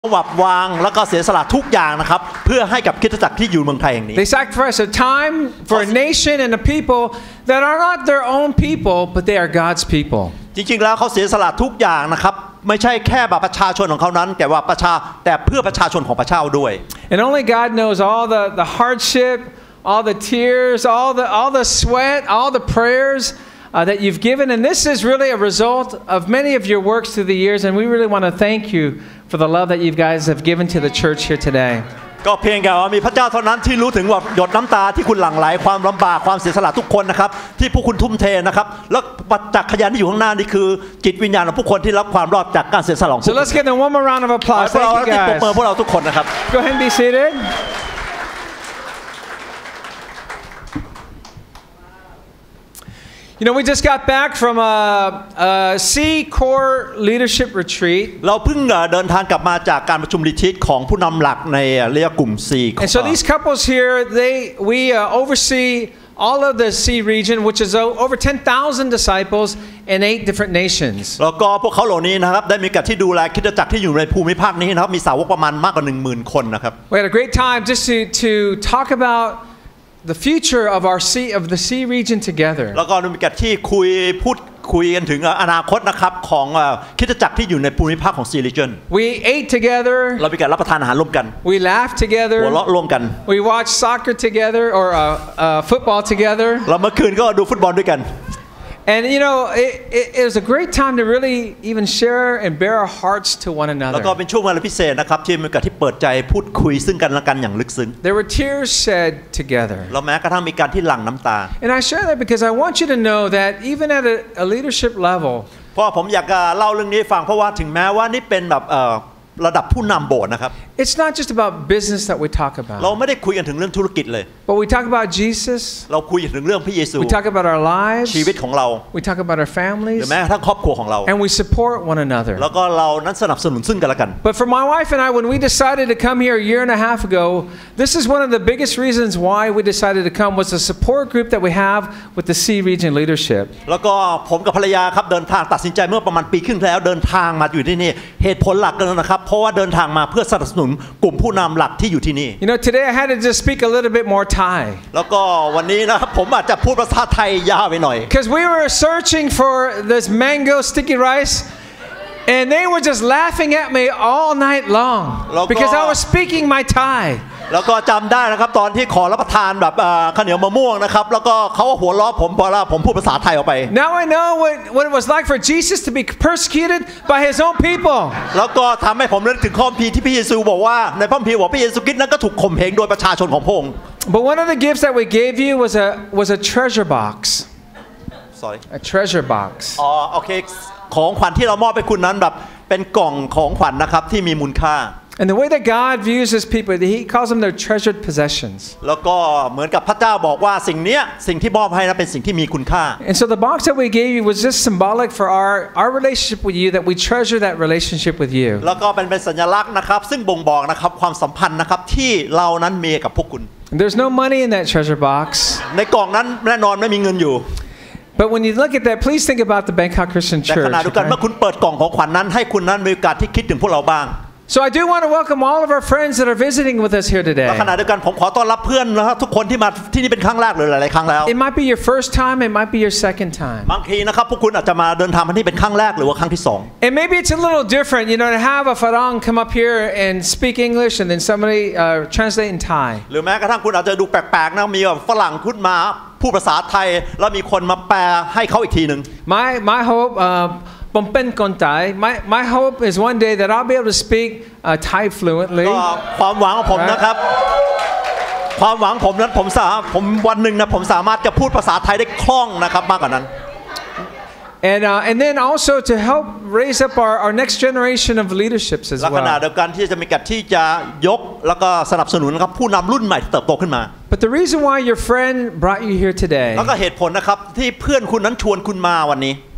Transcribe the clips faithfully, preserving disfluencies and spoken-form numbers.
หวับวางแล้วก็เสียสละทุกอย่างนะครับเพื่อให้กับคริสตจักรที่อยู่เมืองไทยแห่งนี้ They sacrifice a time for a nation and a people that are not their own people but they are God's people จริงๆแล้วเขาเสียสละทุกอย่างนะครับไม่ใช่แค่แบบประชาชนของเขานั้นแต่ว่าประชาแต่เพื่อประชาชนของพระเจ้าด้วย And only God knows all the the hardship all the tears all the all the sweat all the prayers Uh, that you've given, and this is really a result of many of your works through the years, and we really want to thank you for the love that you guys have given to the church here today. ก็เพียงแต่ว่ามีพระเจ้าเท่านั้นที่รู้ถึงว่าหยดน้ำตาที่คุณหลั่งไหลความลำบากความเสียสละทุกคนนะครับที่ผู้คุณทุ่มเทนะครับแล้วปัจจักขยานที่อยู่ข้างหน้านี่คือจิตวิญญาณของผู้คนที่รับความรอดจากการเสียสละของ So let's give them one more round of applause. Thank you guys. ปรบมือพวกเราทุกคนนะครับ Go ahead and be seated. You know, we just got back from a, a C Core Leadership Retreat. เราเพิ่งเดินทางกลับมาจากการประชุมลิทิตของผู้นำหลักในเรียกกลุ่ม C. And so these couples here, they we uh, oversee all of the C region, which is over ten thousand disciples in eight different nations. แล้วก็พวกเขาเหล่านี้นะครับได้มีการที่ดูแลคริสตจักรที่อยู่ในภูมิภาคนี้นะครับมีสาวกประมาณมากกว่า หนึ่งหมื่น คนนะครับ We had a great time just to to talk about the future of our C of the C region together. แล้วก็มีการที่คุยพูดคุยกันถึงอนาคตนะครับของคริสตจักรที่อยู่ในภูมิภาคของ C region. We ate together. เรามีการรับประทานอาหารร่วมกัน We laughed together. หัวเราะร่วมกัน We watched soccer together or uh, uh, football together. เราเมื่อคืนก็ดูฟุตบอลด้วยกัน And you know, it, it, it was a great time to really even share and bare our hearts to one another. แล้วก็เป็นช่วงเวลาพิเศษนะครับที่มีการที่เปิดใจพูดคุยซึ่งกันและกันอย่างลึกซึ้ง There were tears shed together. แล้วแม้กระทั่งมีการที่หลั่งน้ำตา And I share that because I want you to know that even at a, a leadership level, เพราะผมอยากจะเล่าเรื่องนี้ฟังเพราะว่าถึงแม้ว่านี่เป็นแบบระดับผู้นำโบสถ์นะครับ it's not just about business that we talk about. เราไม่ได้คุยกันถึงเรื่องธุรกิจเลย But we talk about Jesus. เราคุยถึงเรื่องพระเยซู We talk about our lives. ชีวิตของเรา We talk about our หรือ families. แม้กระทั่งครอบครัวของเรา And we support one another. แล้วก็เรานั้นสนับสนุนซึ่งกันและกัน But for my wife and I, when we decided to come here a year and a half ago, this is one of the biggest reasons why we decided to come was the support group that we have with the C region leadership. แล้วก็ผมกับภรรยาครับเดินทางตัดสินใจเมื่อประมาณปีครึ่งแล้วเดินทางมาอยู่ที่นี่เหตุผลหลักกันนะครับเพราะว่าเดินทางมาเพื่อสนับสนุนกลุ่มผู้นำหลักที่อยู่ที่นี่ You know, today I had to just speak a little bit more Thai. แล้วก็วันนี้นะครับผมอาจจะพูดภาษาไทยยาวไปหน่อย Because we were searching for this mango sticky rice, and they were just laughing at me all night long because I was speaking my Thai. แล้วก็จำได้นะครับตอนที่ขอรับประทานแบบข้าวเหนียวมะม่วงนะครับแล้วก็เขาหัวเราะผมเพราะว่าผมพูดภาษาไทยออกไป Now I know what what it was like for Jesus to be persecuted by his own people. แล้วก็ทำให้ผมนึกถึงข้อคัมภีร์ที่พระเยซูบอกว่าในพระคัมภีร์บอกพระเยซูคริสต์นั้นก็ถูกข่มเหงโดยประชาชนของพระองค์ But one of the gifts that we gave you was a was a treasure box. Sorry. A treasure box. อ๋อโอเคของขวัญที่เรามอบให้คุณนั้นแบบเป็นกล่องของขวัญนะครับที่มีมูลค่า And the way that God views his people, he calls them their treasured possessions. แล้วก็เหมือนกับพระเจ้าบอกว่าสิ่งเนี้ยสิ่งที่มอบให้นั้นเป็นสิ่งที่มีคุณค่า And so the box that we gave you was just symbolic for our our relationship with you, that we treasure that relationship with you. แล้วก็เป็นเป็นสัญลักษณ์นะครับซึ่งบ่งบอกนะครับความสัมพันธ์นะครับที่เรานั้นมีกับพวกคุณ And there's no money in that treasure box. ในกล่องนั้นแน่นอนไม่มีเงินอยู่ But when you look at that, please think about the Bangkok Christian แต่ Church. ขณะเดียวกันเมื่อคุณเปิดกล่องของขวัญนั้นให้คุณนั้นมีโอกาสที่คิดถึงพวกเราบ้าง So I do want to welcome all of our friends that are visiting with us here และ today. ขณะเดียวกันผมขอต้อนรับเพื่อนนะครับทุกคนที่มาที่นี่เป็นครั้งแรกหรือหลายๆครั้งแล้ว It might be your first time, it might be your second time. บางทีนะครับพวกคุณอาจจะมาเดินทางมาที่เป็นครั้งแรกหรือว่าครั้งที่สอง And maybe it's a little different, you know, to have a Farang come up here and speak English and then somebody uh, translate in Thai. หรือแม้กระทั่งคุณอาจจะดูแปลกๆนะมีแบบฝรั่งขึ้นมาพูดภาษาไทยแล้วมีคนมาแปลให้เขาอีกทีหนึ่ง My my hope uh, My, my hope is one day that I'll be able to speak uh, Thai fluently. ก็ความหวังของผมนะครับความหวังผมนั้นผมสามารถผมวันหนึ่งนะผมสามารถจะพูดภาษาไทยได้คล่องนะครับมากกว่านั้น And uh, and then also to help raise up our, our next generation of leaderships as และขณะ well. เดียวกันที่จะมีการที่จะยกแล้วก็สนับสนุนนะครับผู้นำรุ่นใหม่ที่เติบโตขึ้นมา But the reason why your friend brought you here today แล้วก็เหตุผลนะครับที่เพื่อนคุณนั้นชวนคุณมาวันนี้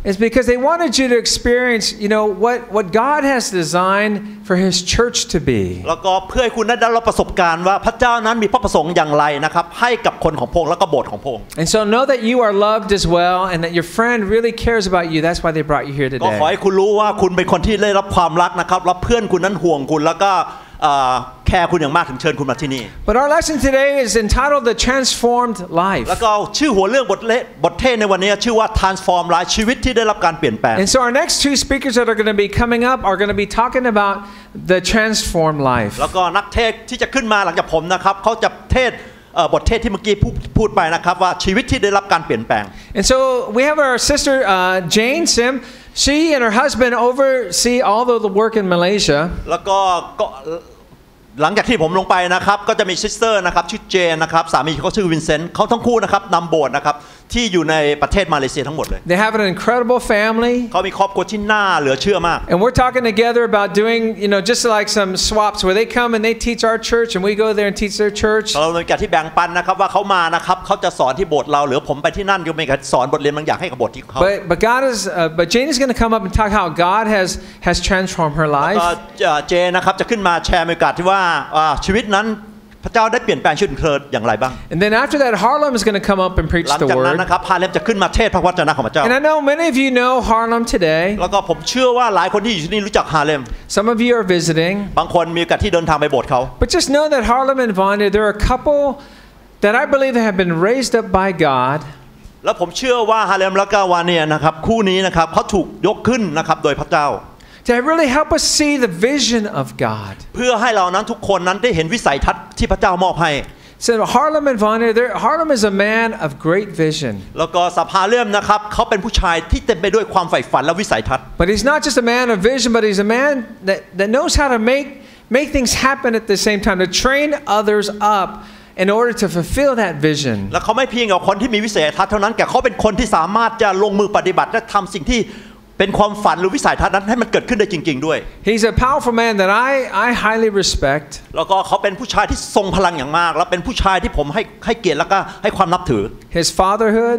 is because they wanted you to experience, you know, what what God has designed for His church to be. แล้วก็เพื่อให้คุณได้รับประสบการณ์ว่าพระเจ้านั้นมีพระประสงค์อย่างไรนะครับให้กับคนของพระองค์และก็โบสถ์ของพระองค์ And so know that you are loved as well, and that your friend really cares about you. That's why they brought you here ก็ขอ today. ให้คุณรู้ว่าคุณเป็นคนที่ได้รับความรักนะครับและเพื่อนคุณนั้นห่วงคุณแล้วก็แคร์คุณอย่างมากถึงเชิญคุณมาที่นี่ But our lesson today is entitled "The Transformed Life." แล้วก็ชื่อหัวเรื่องบทเลบทเทศในวันนี้ชื่อว่า transform life ชีวิตที่ได้รับการเปลี่ยนแปลง And so our next two speakers that are going to be coming up are going to be talking about the transformed life. แล้วก็นักเทศที่จะขึ้นมาหลังจากผมนะครับเขาจะเทศบทเทศที่เมื่อกี้พูดไปนะครับว่าชีวิตที่ได้รับการเปลี่ยนแปลง And so we have our sister uh, Jane Sim. She and her husband oversee all of the work in Malaysia. แล้วก็หลังจากที่ผมลงไปนะครับก็จะมีซิสเตอร์นะครับชื่อเจนนะครับสามีเขาชื่อวินเซนต์เขาทั้งคู่นะครับนำโบสถ์นะครับที่อยู่ในประเทศมาเลเซียทั้งหมดเลย They have an incredible family. เขามีครอบครัวที่น่าเหลือเชื่อมาก And we're talking together about doing, you know, just like some swaps where they come and they teach our church and we go there and teach their church. เราในการที่แบ่งปันนะครับว่าเขามานะครับเขาจะสอนที่โบสถ์เราหรือผมไปที่นั่นก็มีการสอนบทเรียนบางอย่างให้กับโบสถ์ที่เขา But but God is uh, but Jane is going to come up and talk how God has has transformed her ก็ life. เจนนะครับจะขึ้นมาแชร์บรรยากาศที่ว่าชีวิตนั้นพระเจ้าได้เปลี่ยนแปลงชีวิตของเธออย่างไรบ้าง And then after that, Harlem is going to come up and preach หลัง the จากนั้น word. นะครับฮาเลมจะขึ้นมาเทศพระวจนะของพระเจ้า And I know many of you know Harlem today. แล้วก็ผมเชื่อว่าหลายคนที่อยู่ที่นี่รู้จักฮาเลม Some of you are visiting. บางคนมีโอกาสที่เดินทางไปโบสถ์เขา But just know that Harlem and Vanya, there are a couple that I believe have been raised up by God. แล้วผมเชื่อว่าฮาเลมและก็วาเนียนะครับคู่นี้นะครับเขาถูกยกขึ้นนะครับโดยพระเจ้า To really help us see the vision of God. เพื่อให้เรานั้นทุกคนนั้นได้เห็นวิสัยทัศน์ที่พระเจ้ามอบให้ So Harlem and Vanya, Harlem is a man of great vision. แล้วก็สับฮาเลมนะครับเขาเป็นผู้ชายที่เต็มไปด้วยความใฝ่ฝันและวิสัยทัศน์ But he's not just a man of vision, but he's a man that, that knows how to make make things happen at the same time, to train others up in order to fulfill that vision. และเขาไม่เพียงแต่คนที่มีวิสัยทัศน์เท่านั้นแต่เขาเป็นคนที่สามารถจะลงมือปฏิบัติและทำสิ่งที่เป็นความฝันหรือวิสัยทัศน์นั้นให้มันเกิดขึ้นได้จริงๆด้วย He's a powerful man that I I highly respect. แล้วก็เขาเป็นผู้ชายที่ทรงพลังอย่างมากและเป็นผู้ชายที่ผมให้ให้เกียรติแล้วก็ให้ความนับถือ His fatherhood,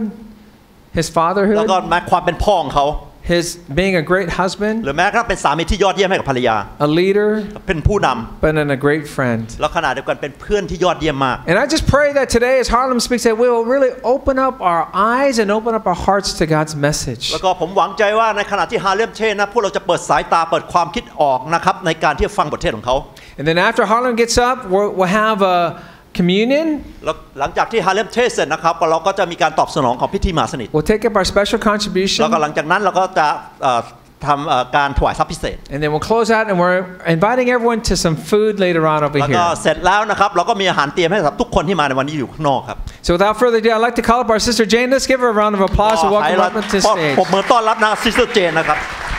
his แล้ว fatherhood, ก็แม้ความเป็นพ่อของเขา his being a great husband, หรือแม้กระทั่งเป็นสามีที่ยอดเยี่ยมให้กับภรรยา a leader, เป็นผู้นำ but and a great friend. แล้วขณะเดียวกันเป็นเพื่อนที่ยอดเยี่ยมมาก And I just pray that today, as Harlem speaks, that we will really open up our eyes and open up our hearts to God's message. แล้วก็ผมหวังใจว่าในขณะที่ฮาเลมเทศนะพวกเราจะเปิดสายตาเปิดความคิดออกนะครับในการที่จะฟังบทเทศของเขา And then after Harlem gets up, we'll, we'll have a communion. แล้วหลังจากที่ฮาเลมเทศเสร็จนะครับเราก็จะมีการตอบสนองของพิธีมหาสนิท We'll take up our special contribution. แล้วก็หลังจากนั้นเราก็จะทำการถวายทรัพย์พิเศษ And then we'll close out, and we're inviting everyone to some food later on over แล้วก็ here. เสร็จแล้วนะครับเราก็มีอาหารเตรียมให้สำหรับทุกคนที่มาในวันนี้อยู่ข้างนอกครับ So without further ado, I'd like to call up our sister Jane. Let's give her a round of applause and welcome her up to the ปรบ stage. มือต้อนรับนะซิสเตอร์เจนนะครับ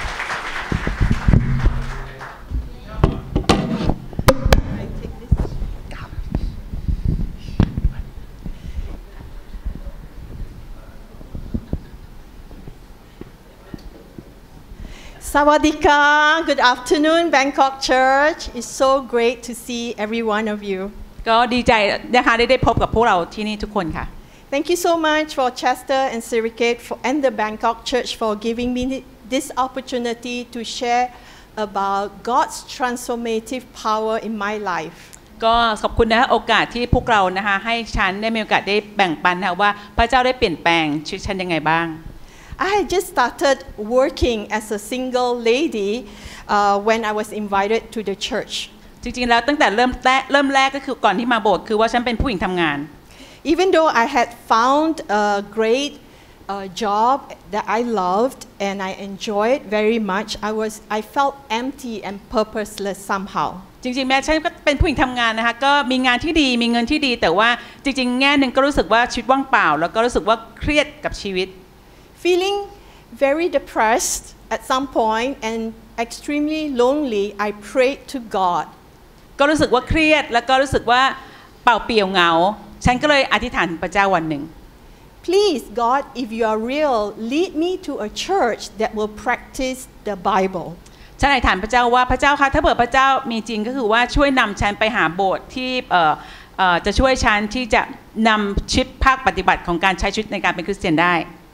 Sawadika, good afternoon, Bangkok Church. It's so great to see every one of you. ก็ดีใจนะคะได้ได้พบกับพวกเราที่นี่ทุกคนค่ะ Thank you so much for Chester and Sirikate for, and the Bangkok Church for giving me this opportunity to share about God's transformative power in my life. ก็ขอบคุณนะคะโอกาสที่พวกเรานะคะให้ฉันได้มีโอกาสได้แบ่งปันนะว่าพระเจ้าได้เปลี่ยนแปลงชีวิตฉันยังไงบ้าง I had just started working as a single lady uh, when I was invited to the church. จริงๆแล้วตั้งแต่เริ่มแรกเริ่มแรกก็คือก่อนที่มาโบสถ์คือว่าฉันเป็นผู้หญิงทำงาน Even though I had found a great uh, job that I loved and I enjoyed very much, I was I felt empty and purposeless somehow. จริงๆแม้ฉันก็เป็นผู้หญิงทำงานนะคะก็มีงานที่ดีมีเงินที่ดีแต่ว่าจริงๆแง่หนึ่งก็รู้สึกว่าชีวิตว่างเปล่าแล้วก็รู้สึกว่าเครียดกับชีวิต Feeling very depressed at some point and extremely lonely, I prayed to God. ก็รู้สึกว่าเครียดแล้วก็รู้สึกว่าเปล่าเปลี่ยวเหงาฉันก็เลยอธิษฐานพระเจ้าวันหนึ่ง Please, God, if you are real, lead me to a church that will practice the Bible. ฉันอธิษฐานพระเจ้าว่าพระเจ้าคะถ้าเผื่อพระเจ้ามีจริงก็คือว่าช่วยนำฉันไปหาโบสถ์ที่เอ่อเอ่อจะช่วยฉันที่จะนำชีวิตภาคปฏิบัติของการใช้ชีวิตในการเป็นคริสเตียนได้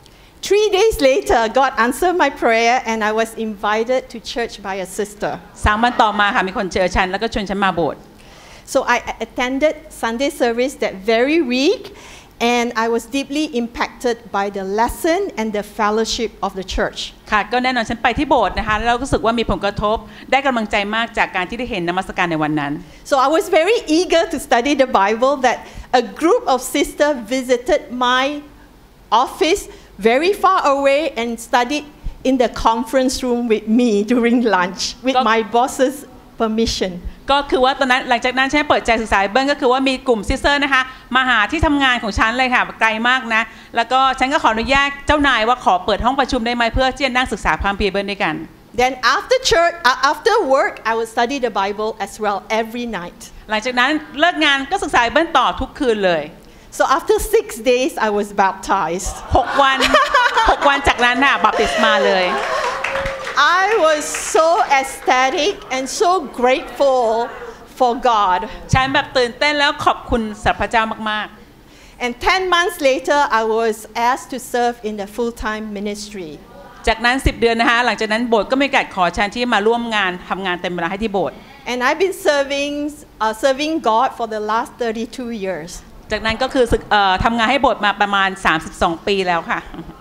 Three days later, God answered my prayer and I was invited to church by a sister. สามวันต่อมาค่ะมีคนเจอฉันแล้วก็ชวนฉันมาโบสถ์ So I attended Sunday service that very week and I was deeply impacted by the lesson and the fellowship of the church. ค่ะก็แน่นอนฉันไปที่โบสถ์นะคะแล้วรู้สึกว่ามีผลกระทบได้กำลังใจมากจากการที่ได้เห็นนมัสการในวันนั้น So I was very eager to study the Bible that a group of sisters visited my office very far away and studied in the conference room with me during lunch with my boss's permission. ก็คือว่าตอนนั้นหลังจากนั้นฉันเปิดใจศึกษาเบิ้งก็คือว่ามีกลุ่มซิสเตอร์นะคะมาหาที่ทำงานของฉันเลยค่ะไกลมากนะแล้วก็ฉันก็ขออนุญาตเจ้านายว่าขอเปิดห้องประชุมได้ไหมเพื่อที่จะนั่งศึกษาพระคัมภีร์เบิ้งด้วยกัน Then after church, uh, after work, I would study the Bible as well every night. หลังจากนั้นเลิกงานก็ศึกษาเบิ้งต่อทุกคืนเลย So after six days, I was baptized. หกวัน หกวันจากนั้นน่ะบัพติศมาเลย I was so ecstatic and so grateful for God. ฉันแบบตื่นเต้นแล้วขอบคุณสรรพเจ้ามาก And ten months later, I was asked to serve in the full-time ministry. ๆจากนั้นสิบเดือนนะคะหลังจากนั้นโบสถ์ก็มีการขอฉันที่มาร่วมงานทำงานเต็มเวลาให้ที่โบสถ์ And I've been serving, uh, serving God for the last thirty-two years. จากนั้นก็คือเอ่อทำงานให้โบสถ์มาประมาณสามสิบสองปีแล้วค่ะ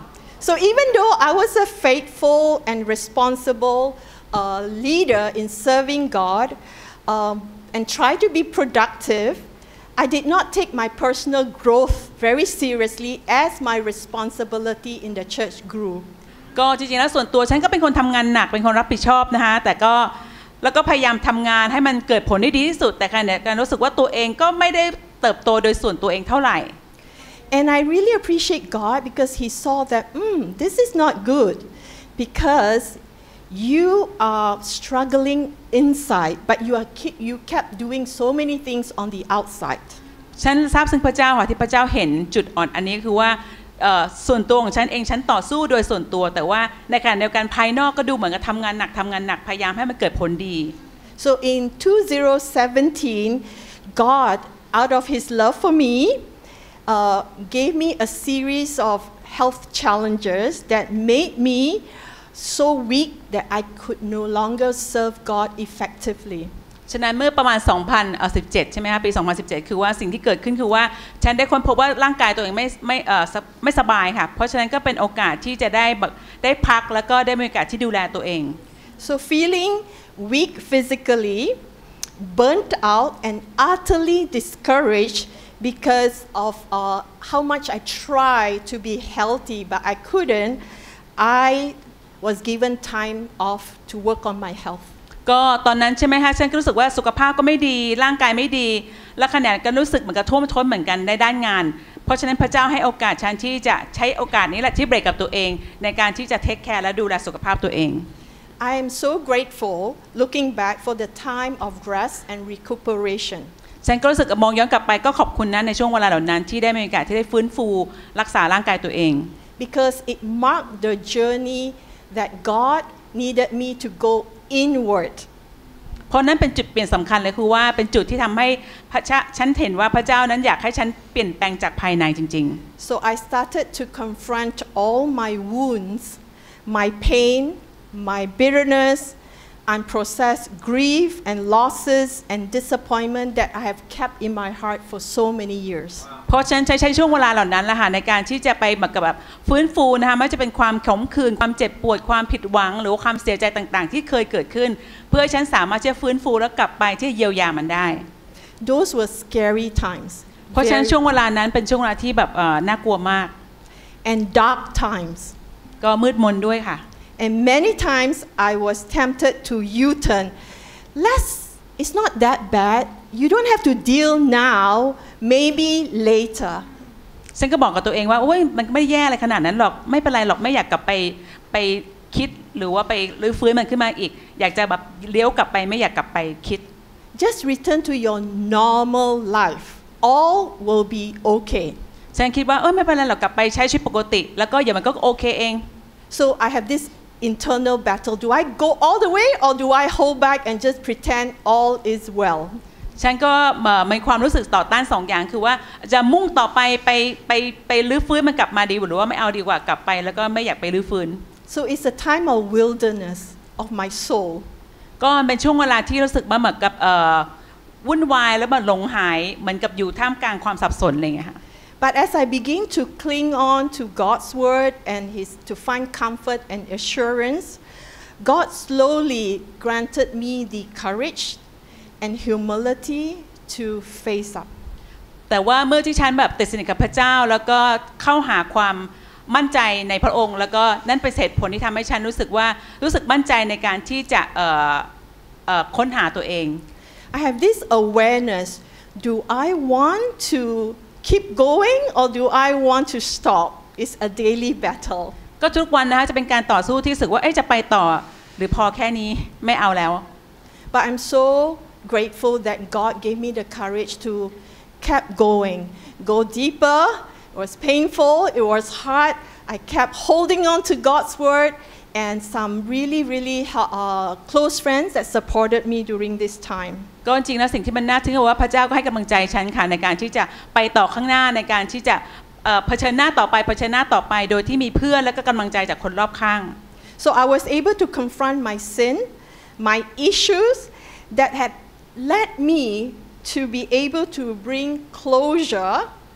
So even though I was a faithful and responsible uh, leader in serving God um, and try to be productive, I did not take my personal growth very seriously as my responsibility in the church grew. ก็จริงๆแล้วส่วนตัวฉันก็เป็นคนทำงานหนักเป็นคนรับผิดชอบนะคะแต่ก็แล้วก็พยายามทำงานให้มันเกิดผลได้ดีที่สุดแต่ขณะเดียวกันรู้สึกว่าตัวเองก็ไม่ได้เติบโตโดยส่วนตัวเองเท่าไหร่ And I really appreciate God because He saw that, mm, this is not good because you are struggling inside, but you are you kept doing so many things on the outside. ฉันทราบซึ่งพระเจ้าค่ะที่พระเจ้าเห็นจุดอ่อนอันนี้คือว่าส่วนตัวของฉันเองฉันต่อสู้โดยส่วนตัวแต่ว่าในขณะเดียวกันภายนอกก็ดูเหมือนกับทำงานหนักทำงานหนักพยายามให้มันเกิดผลดี So in two thousand seventeen, God, out of His love for me, uh, gave me a series of health challenges that made me so weak that I could no longer serve God effectively. ฉะนั้นเมื่อประมาณสองพันสิบเจ็ดใช่ไหมคะปีสองพันสิบเจ็ดคือว่าสิ่งที่เกิดขึ้นคือว่าฉันได้ค้นพบว่าร่างกายตัวเองไม่ไม่เอ่อไม่สบายค่ะเพราะฉะนั้นก็เป็นโอกาสที่จะได้ได้พักแล้วก็ได้มีโอกาสที่ดูแลตัวเอง So feeling weak physically, burnt out and utterly discouraged because of uh, how much I tried to be healthy but I couldn't, I was given time off to work on my health. ก็ตอนนั้นใช่ไหมคะฉันก็รู้สึกว่าสุขภาพก็ไม่ดีร่างกายไม่ดีและขณะก็รู้สึกเหมือนกับท่วมท้นเหมือนกันในด้านงานเพราะฉะนั้นพระเจ้าให้โอกาสฉันที่จะใช้โอกาสนี้แหละที่เบรกกับตัวเองในการที่จะเทคแคร์และดูแลสุขภาพตัวเอง I am so grateful looking back for the time of rest and recuperation. ฉันก็รู้สึกมองย้อนกลับไปก็ขอบคุณนะในช่วงเวลาเหล่านั้นที่ได้มีโอกาสที่ได้ฟื้นฟูรักษาร่างกายตัวเอง Because it marked the journey that God needed me to go inward. เพราะนั้นเป็นจุดเปลี่ยนสำคัญเลยคือว่าเป็นจุดที่ทำให้พระเจ้าฉันเห็นว่าพระเจ้านั้นอยากให้ฉันเปลี่ยนแปลงจากภายในจริงๆ So I started to confront all my wounds, my pain, my bitterness, unprocessed grief and losses and disappointment that I have kept in my heart for so many years. เพราะฉันใช้ใช้ช่วงเวลาเหล่านั้นแหละค่ะในการที่จะไปเหมือนกับแบบฟื้นฟูนะคะไม่ว่าจะเป็นความขมขื่นความเจ็บปวดความผิดหวังหรือความเสียใจต่างๆที่เคยเกิดขึ้นเพื่อให้ฉันสามารถจะฟื้นฟูแล้วกลับไปที่เยียวยามันได้ Those were scary times. เพราะฉะนั้นช่วงเวลานั้นเป็นช่วงเวลาที่แบบน่ากลัวมาก And dark times. ก็มืดมนด้วยค่ะ And many times I was tempted to U-turn. Let's, it's not that bad. You don't have to deal now, maybe later. ฉันก็บอกกับตัวเองว่าโอ้ยมันไม่แย่อะไรขนาดนั้นหรอกไม่เป็นไรหรอกไม่อยากกลับไปไปคิดหรือว่าไปรื้อฟื้นมันขึ้นมาอีกอยากจะแบบเลี้ยวกลับไปไม่อยากกลับไปคิด Just return to your normal life. All will be okay. ฉันคิดว่าเออไม่เป็นไรหรอกกลับไปใช้ชีวิตปกติแล้วก็อย่ามันก็โอเคเอง So I have this internal battle. Do I go all the way or do I hold back and just pretend all is well? ฉันก็มีความรู้สึกต่อต้านสองอย่างคือว่าจะมุ่งต่อไปไปไปไปรื้อฟื้นมันกลับมาดีหรือว่าไม่เอาดีกว่ากลับไปแล้วก็ไม่อยากไปรื้อฟื้น So it's a time of wilderness of my soul. ก็เป็นช่วงเวลาที่รู้สึกมาเหมือนกับวุ่นวายแล้วมันหลงหายเหมือนกับอยู่ท่ามกลางความสับสนอะไรอย่างเงี้ยค่ะ But as I begin to cling on to God's word and his to find comfort and assurance, God slowly granted me the courage and humility to face up. แต่ว่าเมื่อที่ฉันแบบติดสนิทกับพระเจ้าแล้วก็เข้าหาความมั่นใจในพระองค์แล้วก็นั่นเป็นเหตุผลที่ทำให้ฉันรู้สึกว่ารู้สึกมั่นใจในการที่จะค้นหาตัวเอง I have this awareness. Do I want to keep going or do I want to stop? It's a daily battle. ก็ทุกวันนะคะจะเป็นการต่อสู้ที่รู้สึกว่าเอ๊ะจะไปต่อหรือพอแค่นี้ไม่เอาแล้ว But I'm so grateful that God gave me the courage to keep going, go deeper. It was painful, it was hard. I kept holding on to God's word and some really, really uh, close friends that supported me during this time. ก็จริงแล้วสิ่งที่มันน่าทึ่งคือว่าพระเจ้าก็ให้กำลังใจฉันค่ะในการที่จะไปต่อข้างหน้าในการที่จะเผชิญหน้าต่อไปเผชิญหน้าต่อไปโดยที่มีเพื่อนและก็กำลังใจจากคนรอบข้าง So I was able to confront my sin, my issues that had led me to be able to bring closure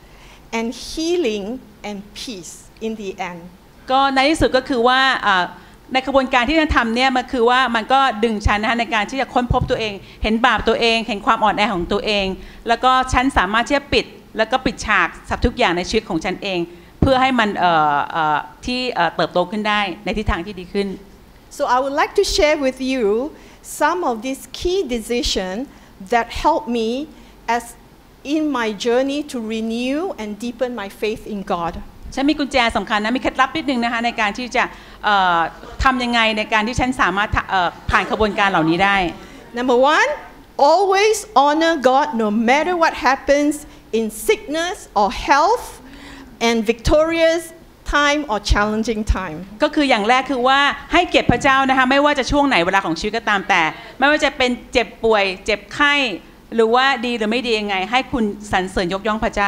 and healing and peace in the end. ก็ในที่สุดก็คือว่าในกระบวนการที่ฉันทำเนี่ยมันคือว่ามันก็ดึงฉันนะคะในการที่จะค้นพบตัวเองเห็นบาปตัวเองเห็นความอ่อนแอของตัวเองแล้วก็ฉันสามารถที่จะปิดแล้วก็ปิดฉากสับทุกอย่างในชีวิตของฉันเองเพื่อให้มันที่เติบโตขึ้นได้ในทิศทางที่ดีขึ้น So I would like to share with you some of these key decisions that helped me as in my journey to renew and deepen my faith in God. ฉันมีกุญแจสำคัญนะมีเคล็ดลับนิดนึงนะคะในการที่จะทำยังไงในการที่ฉันสามารถผ่านกระบวนการเหล่านี้ได้ Number one, always honor God no matter what happens in sickness or health and victorious time or challenging time. ก็คืออย่างแรกคือว่าให้เกียรติพระเจ้านะคะไม่ว่าจะช่วงไหนเวลาของชีวิตก็ตามแต่ไม่ว่าจะเป็นเจ็บป่วยเจ็บไข้หรือว่าดีหรือไม่ดียังไงให้คุณสรรเสริญยกย่องพระเจ้า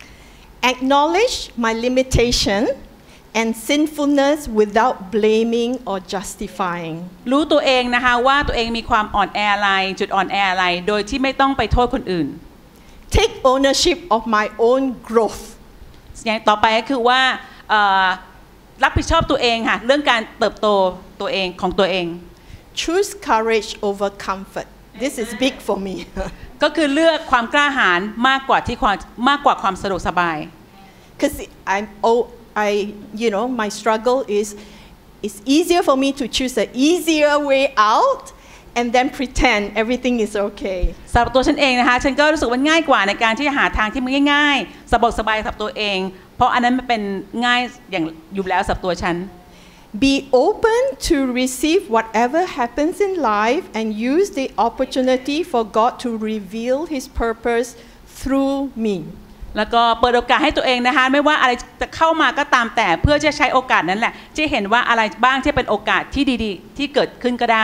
Acknowledge my limitation and sinfulness without blaming or justifying. รู้ตัวเองนะคะว่าตัวเองมีความอ่อนแออะไรจุดอ่อนแออะไรโดยที่ไม่ต้องไปโทษคนอื่น Take ownership of my own growth. อย่างต่อไปก็คือว่ารับผิดชอบตัวเองค่ะเรื่องการเติบโตตัวเองของตัวเอง Choose courage over comfort. This is big for me. ก็คือเลือกความกล้าหาญมากกว่าที่ความมากกว่าความสะดวกสบาย Because I'm oh I you know my struggle is it's easier for me to choose an easier way out and then pretend everything is okay. สำหรับตัวฉันเองนะคะฉันก็รู้สึกว่าง่ายกว่าในการที่จะหาทางที่มันง่ายๆสะดวกสบายสำหรับตัวเองเพราะอันนั้นมันเป็นง่ายอย่างอยู่แล้วสำหรับตัวฉัน Be open to receive whatever happens in life and use the opportunity for God to reveal His purpose through me. แล้วก็เปิดโอกาสให้ตัวเองนะคะไม่ว่าอะไรจะเข้ามาก็ตามแต่เพื่อจะใช้โอกาสนั้นแหละจะเห็นว่าอะไรบ้างที่เป็นโอกาสที่ดีๆที่เกิดขึ้นก็ได้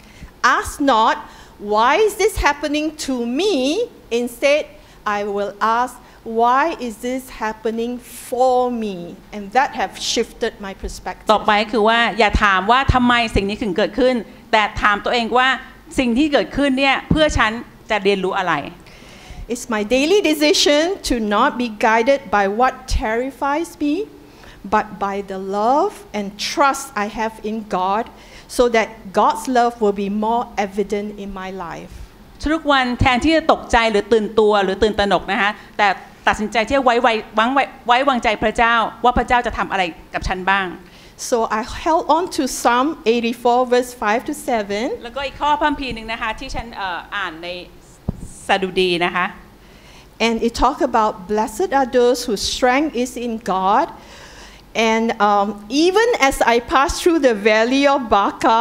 Ask not why is this happening to me. Instead, I will ask why is this happening for me, and that have shifted my perspective. ต่อไปคือว่าอย่าถามว่าทำไมสิ่งนี้ถึงเกิดขึ้นแต่ถามตัวเองว่าสิ่งที่เกิดขึ้นเนี่ยเพื่อฉันจะเรียนรู้อะไร It's my daily decision to not be guided by what terrifies me, but by the love and trust I have in God, so that God's love will be more evident in my life. ทุกวันแทนที่จะตกใจหรือตื่นตัวหรือตื่นตระหนกนะคะแต่ตัดสินใจที่จะไว้ไว้วางไว้ไว้วางใจพระเจ้าว่าพระเจ้าจะทำอะไรกับฉันบ้าง So I held on to Psalm eighty-four verse five to seven. แล้วก็อีกข้อพระคัมภีร์นึงนะคะที่ฉันอ่านในสดุดีนะคะ And it talk about blessed are those whose strength is in God. And um, even as I pass through the valley of Baca,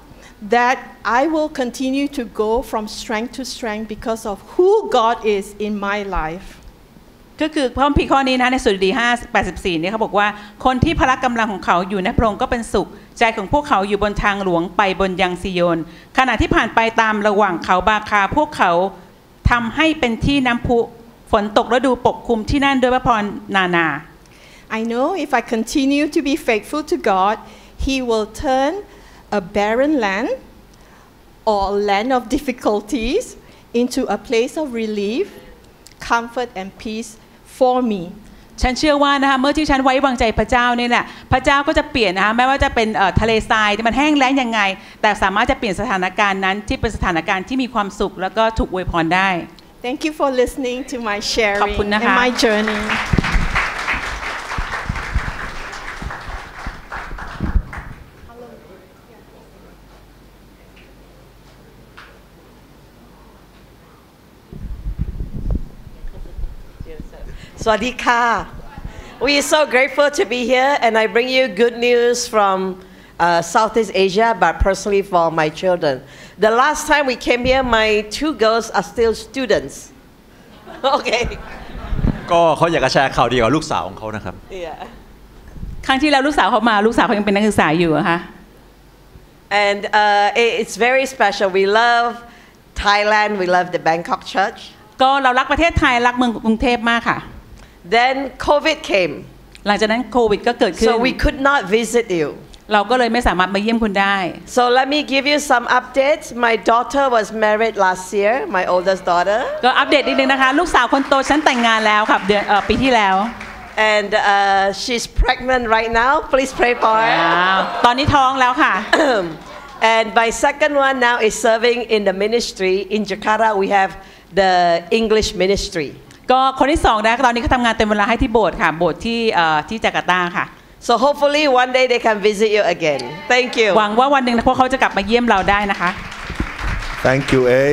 that I will continue to go from strength to strength because of who God is in my life. ก็คือพระคัมภีร์ข้อนี้นะในสดุดีห้า แปดสิบสี่เนี่ยเขาบอกว่าคนที่พละกำลังของเขาอยู่ในพระองค์ก็เป็นสุขใจของพวกเขาอยู่บนทางหลวงไปบนยังซิโยนขณะที่ผ่านไปตามระหว่างเขาบาคาพวกเขาทำให้เป็นที่น้ำพุฝนตกฤดูปกคลุมที่นั่นด้วยพระพรนานา I know if I continue to be faithful to God, He will turn a barren land or a land of difficulties into a place of relief, comfort, and peace for me. ฉันเชื่อว่านะคะเมื่อที่ฉันไว้วางใจพระเจ้านี่แหละพระเจ้าก็จะเปลี่ยนนะคะแม้ว่าจะเป็นทะเลทรายที่มันแห้งแล้งยังไงแต่สามารถจะเปลี่ยนสถานการณ์นั้นที่เป็นสถานการณ์ที่มีความสุขแล้วก็ถูกอวยพรได้ Thank you for listening to my sharing ขอบคุณนะคะ and my journey. Swadika. We are so grateful to be here, and I bring you good news from uh, Southeast Asia, but personally for my children. The last time we came here, my two girls are still students. Okay. ก็เขาอยากจะแชร์ข่าวดีกับลูกสาวของเขานะครับ Yeah. ครั้งที่แล้วลูกสาวเขามาลูกสาวเขายังเป็นนักศึกษาอยู่อะค่ะ And uh, it- it's very special. We love Thailand. We love the Bangkok church. ก็เรารักประเทศไทยรักเมืองกรุงเทพมากค่ะ Then COVID came, หลังจากนั้นโควิดก็เกิดขึ้น so we could not visit you. เราก็เลยไม่สามารถมาเยี่ยมคุณได้ So let me give you some updates. My daughter was married last year, my oldest daughter. ก็อัปเดตนิดนึงนะคะลูกสาวคนโตฉันแต่งงานแล้วครับเดือนเอ่อปีที่แล้ว And uh, she's pregnant right now. Please pray for her. อ้าวตอนนี้ท้องแล้วค่ะ And my second one now is serving in the ministry. In Jakarta, we have the English ministry. ก็คนที่สองนะตอนนี้เขาทำงานเต็มเวลาให้ที่โบสถ์ค่ะโบสถ์ที่เอ่อที่จาการ์ตาค่ะ So hopefully one day they can visit you again. Thank you. หวังว่าวันหนึ่งพวกเขาจะกลับมาเยี่ยมเราได้นะคะ Thank you, eh?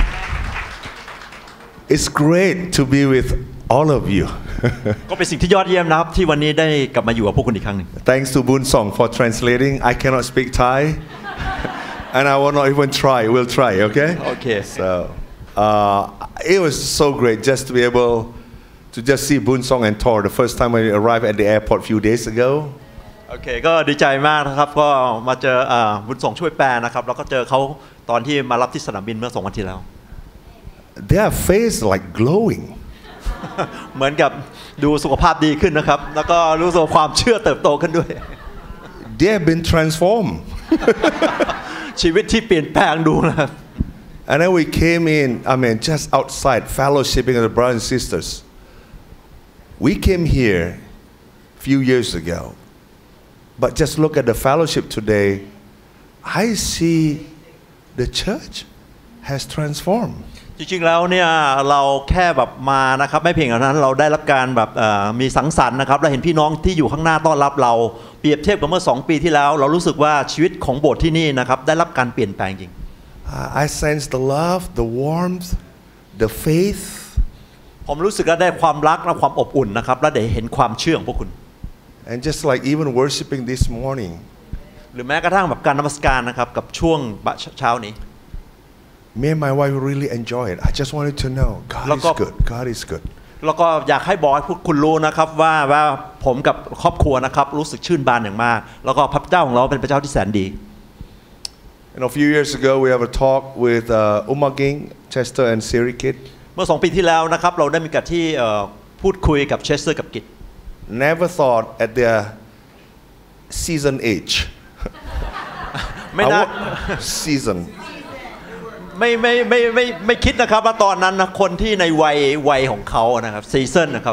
It's great to be with all of you. ก็เป็นสิ่งที่ยอดเยี่ยมนะครับที่วันนี้ได้กลับมาอยู่กับพวกคุณอีกครั้งหนึ่ง Thanks to Boon Song for translating. I cannot speak Thai, and I will not even try. We'll try, okay? Okay. So uh, it was so great just to be able to just see Boon Song and Tor the first time when we arrived at the airport a few days ago. โอเคก็ดีใจมากนะครับก็มาเจออ่าบุญส่งช่วยแปลนะครับแล้วก็เจอเขาตอนที่มารับที่สนามบินเมื่อสองวันที่แล้ว Their face like glowing. เหมือนกับดูสุขภาพดีขึ้นนะครับแล้วก็รู้สึกความเชื่อเติบโตขึ้นด้วย They have been transformed. ชีวิตที่เปลี่ยนแปลงดูนะครับ And then we came in, I mean, just outside, fellowshipping with the brothers and sisters. We came here a few years ago. But just look at the fellowship today. I see the church has transformed. จริงๆแล้วเนี่ยเราแค่แบบมานะครับไม่เพียงเท่านั้นเราได้รับการแบบเอ่อมีสังสรรค์นะครับเราเห็นพี่น้องที่อยู่ข้างหน้าต้อนรับเราเปรียบเทียบกับเมื่อสองปีที่แล้ว เรารู้สึกว่าชีวิตของโบสถ์ที่นี่นะครับได้รับการเปลี่ยนแปลงจริง Uh, I sense the love, the warmth, the faith. ผมรู้สึกว่าได้ความรักและความอบอุ่นนะครับและได้เห็นความเชื่อของพวกคุณ And just like even worshiping this morning, หรือแม้กระทั่งแบบการนมัสการนะครับกับช่วงเช้านี้ me and my wife really enjoy it. I just wanted to know God is Look up. good. God is good. แล้วก็อยากให้บอกให้พวกคุณรู้นะครับว่าว่าผมกับครอบครัวนะครับรู้สึกชื่นบานอย่างมากแล้วก็พระเจ้าของเราเป็นพระเจ้าที่แสนดี And a few years ago, we have a talk with uh, Umaging, Chester, and Sirikit. เมื่อสองปีที่แล้วนะครับเราได้มีการที่เอ่อพูดคุยกับเชสเตอร์กับกิต Never thought at their season age. ไม่น่า Our season. ไม่ไม่ไม่ไม่ไม่คิดนะครับว่าตอนนั้นนะคนที่ในวัยวัยของเขานะครับซีซันนะครับ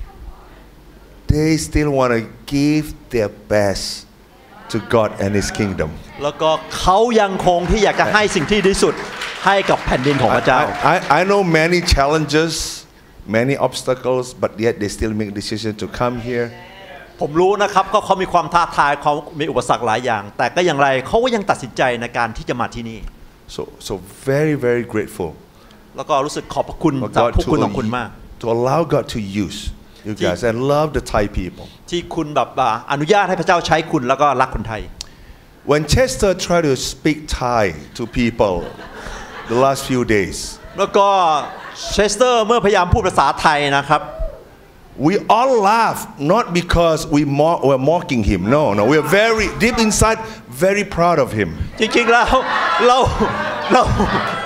They still want to give their best to God and His kingdom. แล้วก็เขายังคงที่อยากจะให้สิ่งที่ดีสุดให้กับแผ่นดินของพระเจ้า I, I, I know many challenges, many obstacles, but yet they still make decision to come here. ผมรู้นะครับก็เขามีความท้าทายเขามีอุปสรรคหลายอย่าง แต่ก็อย่างไรเขาก็ยังตัดสินใจในการที่จะมาที่นี่ So, so very, very grateful แล้วก็รู้สึกขอบพระคุณ for จาก God พวกคุณ to, ของคุณมาก to allow God to use you guys and love the Thai people. ที่คุณแบบอ่าอนุญาตให้พระเจ้าใช้คุณแล้วก็รักคนไทย When Chester tried to speak Thai to people the last few days, แล้วก็เชสเตอร์เมื่อพยายามพูดภาษาไทยนะครับ we all laugh not because we mock, we're mocking him. No, no, we're very deep inside, very proud of him. จริงๆแล้วเราเรา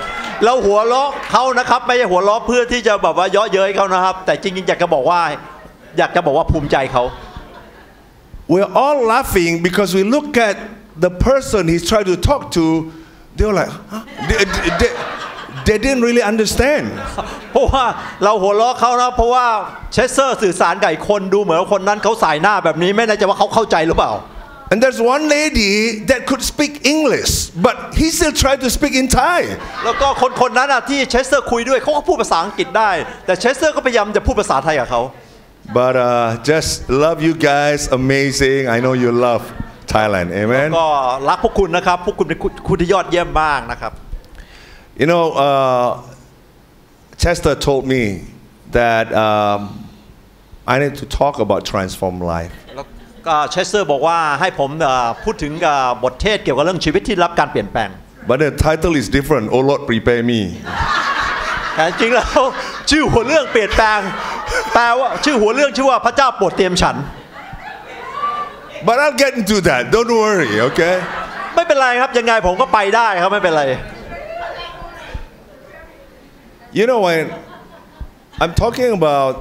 เราหัวเราะเขานะครับไม่ใช่หัวเราะเพื่อที่จะแบบว่าเยาะเย้ยเขานะครับแต่จริงๆอยากจะบอกว่าอยากจะบอกว่าภูมิใจเขา We're all laughing because we look at the person he's trying to talk to. They were like, huh? they, they, they didn't really understand. เพราะว่าเราหัวเราะเขานะเพราะว่าเชสเซอร์สื่อสารกับคนดูเหมือนคนนั้นเขาสายหน้าแบบนี้ไม่แน่ใจว่าเขาเข้าใจหรือเปล่า And there's one lady that could speak English, but he still tried to speak in Thai. แล้วก็คนคนนั้นที่เชสเซอร์คุยด้วยเขาก็พูดภาษาอังกฤษได้แต่เชสเซอร์ก็พยายามจะพูดภาษาไทยกับเขา But uh, just love you guys, amazing. I know you love Thailand, amen. ก็รักพวกคุณนะครับพวกคุณเป็นคุณที่ยอดเยี่ยมมากนะครับ You know, uh, Chester told me that um, I need to talk about transform life. แล้วก็เชสเซอร์บอกว่าให้ผมพูดถึงบทเทศเกี่ยวกับเรื่องชีวิตที่รับการเปลี่ยนแปลง But the title is different. Oh Lord, prepare me. แต่จริงแล้วชื่อหัวเรื่องเปลี่ยนแปลงแปลว่าชื่อหัวเรื่องชื่อว่าพระเจ้าโปรดเตรียมฉัน But I'll get into that. Don't worry, okay? ไม่เป็นไรครับยังไงผมก็ไปได้ครับไม่เป็นไร You know when I'm talking about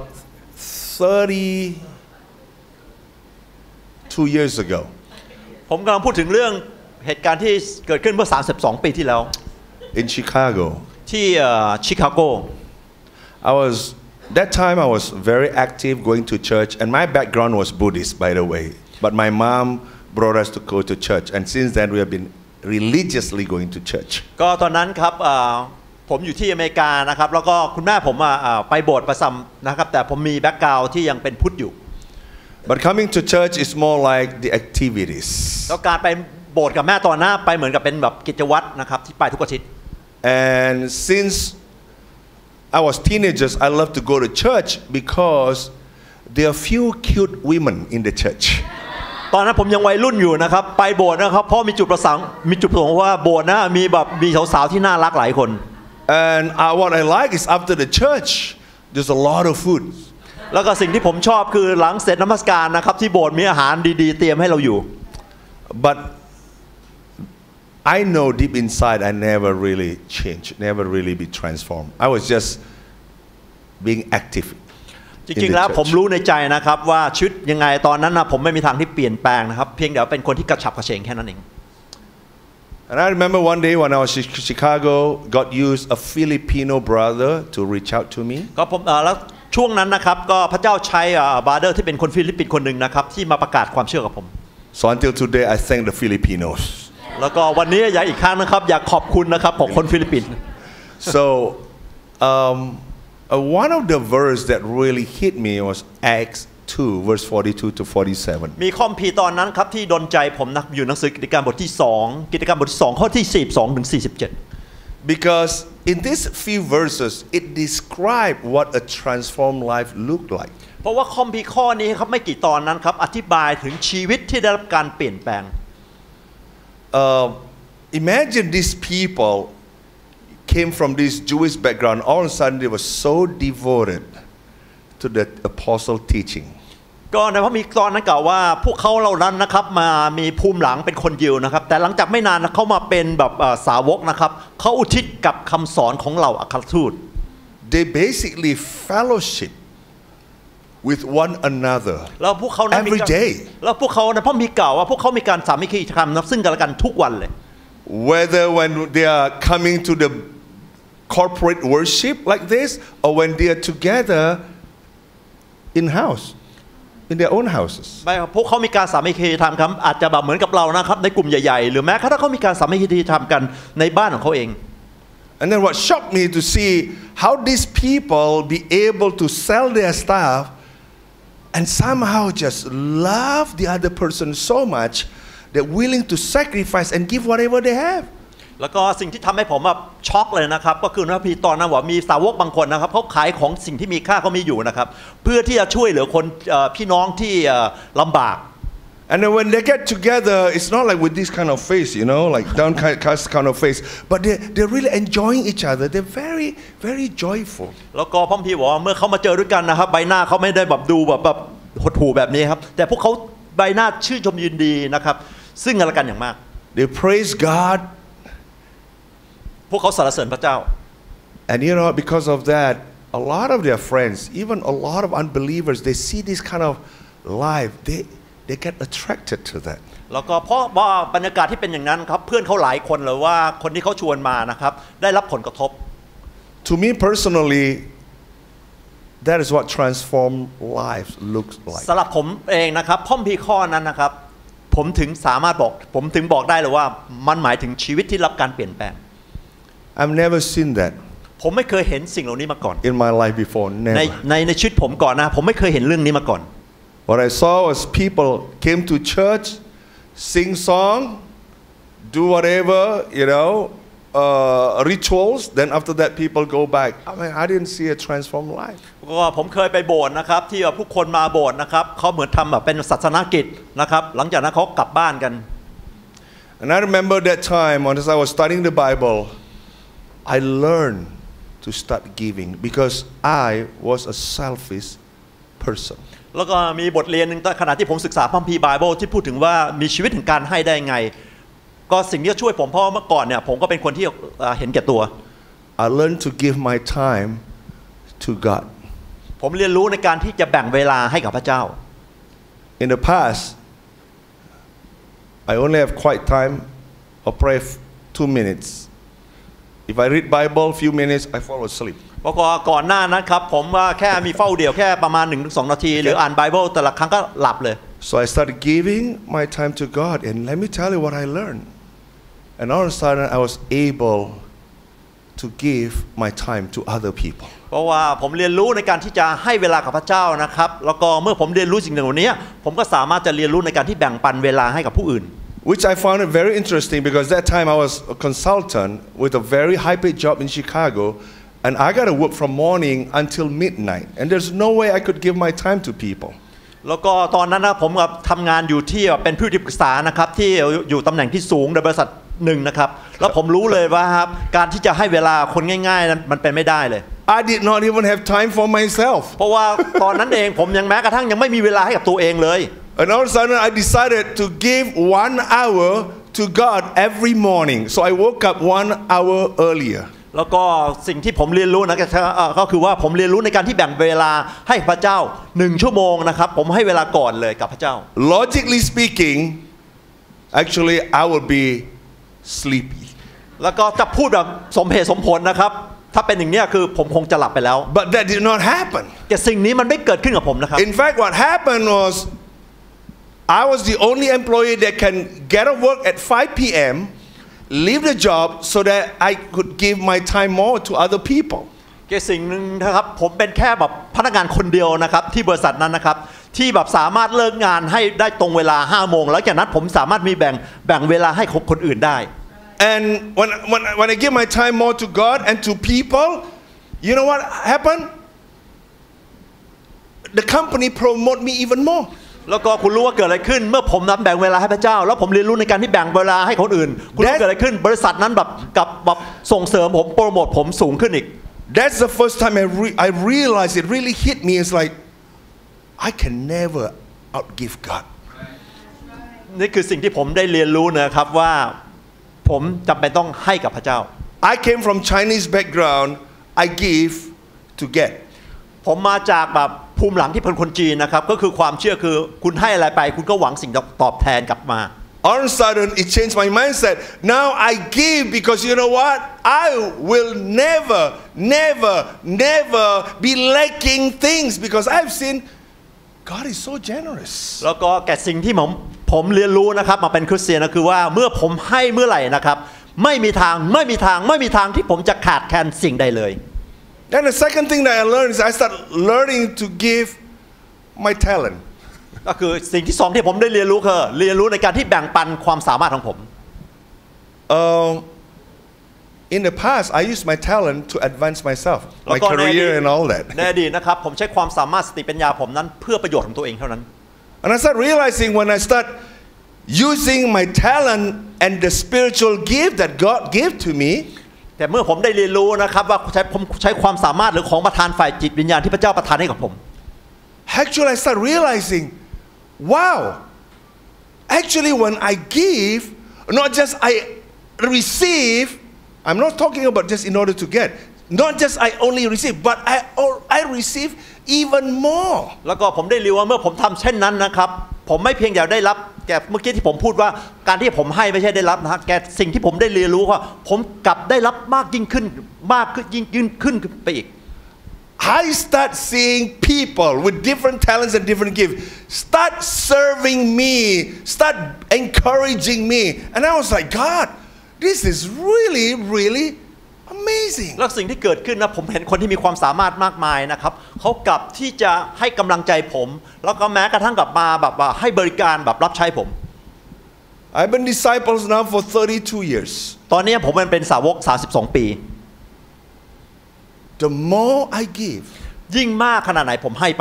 thirty-two years ago. ผมกำลังพูดถึงเรื่องเหตุการณ์ที่เกิดขึ้นเมื่อสามสิบสองปีที่แล้ว In Chicago. ที่ชิคาโก I was that time I was very active going to church and my background was Buddhist by the way. But my mom brought us to go to church and since then we have been religiously going to church. ก็ตอนนั้นครับผมอยู่ที่อเมริกานะครับแล้วก็คุณแม่ผมไปโบสถ์ประจำนะครับแต่ผมมีแบ็กกราวด์ที่ยังเป็นพุทธอยู่ But coming to church is more like the activities. แล้วการไปโบสถ์กับแม่ตอนหน้าไปเหมือนกับเป็นแบบกิจวัตรนะครับที่ไปทุกอาทิตย์ And since I was teenagers I love to go to church because there are few cute women in the church. ตอนนั้นผมยังวัยรุ่นอยู่นะครับไปโบสถ์นะครับเพราะมีจุดประสงค์มีจุดประสงค์ว่าโบสถ์นะมีแบบมีสาวๆที่น่ารักหลายคน And uh, what I like is after the church there's a lot of food. แล้วก็สิ่งที่ผมชอบคือหลังเสร็จนมัสการนะครับที่โบสถ์มีอาหารดีๆเตรียมให้เราอยู่ But I know deep inside I never really changed, never really be transformed. I was just being active. จริงๆแล้วผมรู้ในใจนะครับว่าชีวิตยังไงตอนนั้นนะผมไม่มีทางที่เปลี่ยนแปลงนะครับเพียงแต่เป็นคนที่กระฉับกระเฉงแค่นั้นเอง And I remember one day when I was in Chicago, God used a Filipino brother to reach out to me. ก็ผมแล้วช่วงนั้นนะครับก็พระเจ้าใช้บราเดอร์ที่เป็นคนฟิลิปปินส์คนหนึ่งนะครับที่มาประกาศความเชื่อกับผม So until today I thank the Filipinos. แล้วก็วันนี้อยากอีกครั้งนะครับอยากขอบคุณนะครับของคนฟิลิปปินส์ So um, uh, one of the verse that really hit me was Acts two verse forty-two to forty-seven. มีข้อพีตอนนั้นครับที่ดลใจผมนะอยู่หนังสือกิจการบทที่สองกิจการบทที่สองข้อที่สี่สิบสองถึงสี่สิบเจ็ด Because in these few verses it describes what a transformed life looked like. เพราะว่าข้อพีข้อนี้ครับไม่กี่ตอนนั้นครับอธิบายถึงชีวิตที่ได้รับการเปลี่ยนแปลง Uh, imagine these people came from this Jewish background. All of a sudden, they were so devoted to the apostle teaching. ก็ในพระมีตอนนั้นกล่าวว่าพวกเขาเหล่านั้นนะครับมามีภูมิหลังเป็นคนยิวนะครับแต่หลังจากไม่นานเขามาเป็นแบบสาวกนะครับเขาอุทิศกับคำสอนของเหล่าอัครทูต They basically fellowship with one another แล้วพวกเขานั้น every day. แล้วพวกเขานะพระมีกล่าวว่าพวกเขามีการสามัคคีธรรมนะซึ่งกันและกันทุกวันเลย Whether when they are coming to the corporate worship like this or when they are together in house in their own houses ไม่พวกเขามีการสามัคคีธรรมครับอาจจะแบบเหมือนกับเรานะครับในกลุ่มใหญ่ๆหรือแม้กระทั่งเขามีการสามัคคีธรรมกันในบ้านของเขาเอง And then what shocked me to see how these people be able to sell their stuff and somehow just love the other person so much they're willing to sacrifice and give whatever they have แล้วก็สิ่งที่ทำให้ผมแบบช็อกเลยนะครับก็คือพระพีตอนนั้นว่ามีสาวกบางคนนะครับเขาขายของสิ่งที่มีค่าเขามีอยู่นะครับเพื่อที่จะช่วยเหลือคนพี่น้องที่ลำบาก And then when they get together it's not like with this kind of face you know like downcast kind of face but they they're really enjoying each other they're very very joyful แล้วก็พระพีบอกว่าเมื่อเขามาเจอด้วยกันนะครับใบหน้าเขาไม่ได้แบบดูแบบแบบหดหู่แบบนี้ครับแต่พวกเขาใบหน้าชื่นชมยินดีนะครับซึ่งกันและกันอย่างมาก They praise God พวกเขาสรรเสริญพระเจ้า And you know, because of that, a lot of their friends, even a lot of unbelievers, they see this kind of life, they, they get attracted to that. แล้วก็เพราะว่าบรรยากาศที่เป็นอย่างนั้นครับเพื่อนเขาหลายคนหรือว่าคนที่เขาชวนมานะครับได้รับผลกระทบ To me personally, that is what transformed lives looks like. สำหรับผมเองนะครับพระคัมภีร์ข้อนั้นนะครับผมถึงสามารถบอกผมถึงบอกได้เลยว่ามันหมายถึงชีวิตที่รับการเปลี่ยนแปลง I've never seen that ผมไม่เคยเห็นสิ่งเหล่านี้มาก่อน in my life before. ใน Never. ในในชีวิตผมก่อนนะผมไม่เคยเห็นเรื่องนี้มาก่อน What I saw was people came to church, sing song, do whatever, you know, uh, rituals. Then after that, people go back. I mean, I didn't see a transformed life. ก็ผมเคยไปโบสถ์นะครับที่ผู้คนมาโบสถ์นะครับเขาเหมือนทำแบบเป็นศาสนกิจนะครับหลังจากนั้นเขากลับบ้านกัน And I remember that time when as I was studying the Bible, I learned to start giving because I was a selfish person. แล้วก็มีบทเรียนหนึ่งขณะที่ผมศึกษาพระคัมภีร์ไบเบิลที่พูดถึงว่ามีชีวิตถึงการให้ได้ไงก็สิ่งที่ช่วยผมเพราะเมื่อก่อนเนี่ยผมก็เป็นคนที่เห็นแก่ตัว I learned to give my time to God. ผมเรียนรู้ในการที่จะแบ่งเวลาให้กับพระเจ้า In the past, I only have quiet time or pray two minutes. If I read Bible few minutes, I fall asleep. เพราะก่อนหน้านั้นครับผมว่าแค่มีเฝ้าเดี่ยวแค่ประมาณ หนึ่งถึงสอง นาทีหรืออ่านไบเบิลแต่ละครั้งก็หลับเลย So I started giving my time to God, and let me tell you what I learned. And all of a sudden, I was able to give my time to other people. เพราะว่าผมเรียนรู้ในการที่จะให้เวลากับพระเจ้านะครับแล้วก็เมื่อผมเรียนรู้สิ่งเหล่านี้ผมก็สามารถจะเรียนรู้ในการที่แบ่งปันเวลาให้กับผู้อื่น Which I found it very interesting because that time I was a consultant with a very high-paid job in Chicago, and I got to work from morning until midnight, and there's no way I could give my time to people. แล้วก็ตอนนั้นนะผมกับทำงานอยู่ที่เป็นผู้ที่ปรึกษานะครับที่อยู่ตำแหน่งที่สูงในบริษัทหนึ่งนะครับแล้วผมรู้เลยว่าครับการที่จะให้เวลาคนง่ายๆนั้นมันเป็นไม่ได้เลย I did not even have time for myself. เพราะว่าตอนนั้นเองผมยังแม้กระทั่งยังไม่มีเวลาให้กับตัวเองเลย And all of a sudden I decided to give one hour to God every morning. So I woke up one hour earlier. แล้วก็สิ่งที่ผมเรียนรู้นะก็คือว่าผมเรียนรู้ในการที่แบ่งเวลาให้พระเจ้าหนึ่งชั่วโมงนะครับผมให้เวลาก่อนเลยกับพระเจ้า Logically speaking, actually I would be sleepy. แล้วก็จะพูดแบบสมเหตุสมผลนะครับถ้าเป็นอย่างนี้คือผมคงจะหลับไปแล้ว But that did not happen. แต่สิ่งนี้มันไม่เกิดขึ้นกับผมนะครับ In fact, what happened was I was the only employee that can get off work at five p m, leave the job so that I could give my time more to other people. เกี่ยวสิ่งหนึ่งนะครับผมเป็นแค่แบบพนักงานคนเดียวนะครับที่บริษัทนั้นนะครับที่แบบสามารถเลิกงานให้ได้ตรงเวลาห้าโมงแล้วจากนั้นผมสามารถมีแบ่งแบ่งเวลาให้คนอื่นได้ And when, when, when I give my time more to God and to people, you know what happened? The company promote me even more. แล้วก็คุณรู้ว่าเกิดอะไรขึ้นเมื่อผมนั้นแบ่งเวลาให้พระเจ้าแล้วผมเรียนรู้ในการที่แบ่งเวลาให้คนอื่นคุณรู้เกิดอะไรขึ้นบริษัทนั้นแบบกับแบบส่งเสริมผมโปรโมทผมสูงขึ้นอีก That's the first time I, re I realized it really hit me. It's like I can never outgive God. นี่คือสิ่งที่ผมได้เรียนรู้นะครับว่าผมจำเป็นต้องให้กับพระเจ้า I came from Chinese background. I give to get. ผมมาจากแบบภูมิหลังที่เป็นคนจีนนะครับก็คือความเชื่อคือคุณให้อะไรไปคุณก็หวังสิ่งตอบแทนกลับมา All of a sudden, it changed my mindset. Now I give because you know what? I will never, never, never be lacking things because I've seen God is so generous. แล้วก็แก่สิ่งที่ผมผมเรียนรู้นะครับมาเป็นคริสเตียนก็คือว่าเมื่อผมให้เมื่อไหร่นะครับไม่มีทางไม่มีทางไม่มีทางที่ผมจะขาดแคลนสิ่งใดเลย Then the second thing that I learned is I started learning to give my talent. ก็คือสิ่งที่สองที่ผมได้เรียนรู้คือเรียนรู้ในการที่แบ่งปันความสามารถของผม Um, in the past, I used my talent to advance myself, my career and all that. ในอดีตนะครับผมใช้ความสามารถสติปัญญาผมนั้นเพื่อประโยชน์ของตัวเองเท่านั้น And I started realizing when I start using my talent and the spiritual gift that God gave to me, แต่เมื่อผมได้เรียนรู้นะครับว่าใช้ผมใช้ความสามารถหรือของประทานฝ่ายจิตวิญญาณที่พระเจ้าประทานให้กับผม actually I started realizing, wow, actually when I give, not just I receive, I'm not talking about just in order to get. not just I only receive but I I receive even more แล้วก็ผมได้เรียนว่าเมื่อผมทำเช่นนั้นนะครับผมไม่เพียงแต่ได้รับแกเมื่อกี้ที่ผมพูดว่าการที่ผมให้ไม่ใช่ได้รับนะฮะแกสิ่งที่ผมได้เรียนรู้ว่าผมกลับได้รับมากยิ่งขึ้นมากขึ้นยิ่งยิ่งขึ้นไปอีก I start seeing people with different talents and different gifts start serving me, start encouraging me, and I was like, God, this is really, really amazing. แล้วสิ่งที่เกิดขึ้นนะผมเห็นคนที่มีความสามารถมากมายนะครับเขากลับที่จะให้กำลังใจผมแล้วก็แม้กระทั่งกลับมาแบบว่าให้บริการแบบรับใช้ผม I've been disciples now for thirty-two years. ตอนนี้ผมเป็นสาวกสามสิบสองปี The more I give, ยิ่งมากขนาดไหนผมให้ไป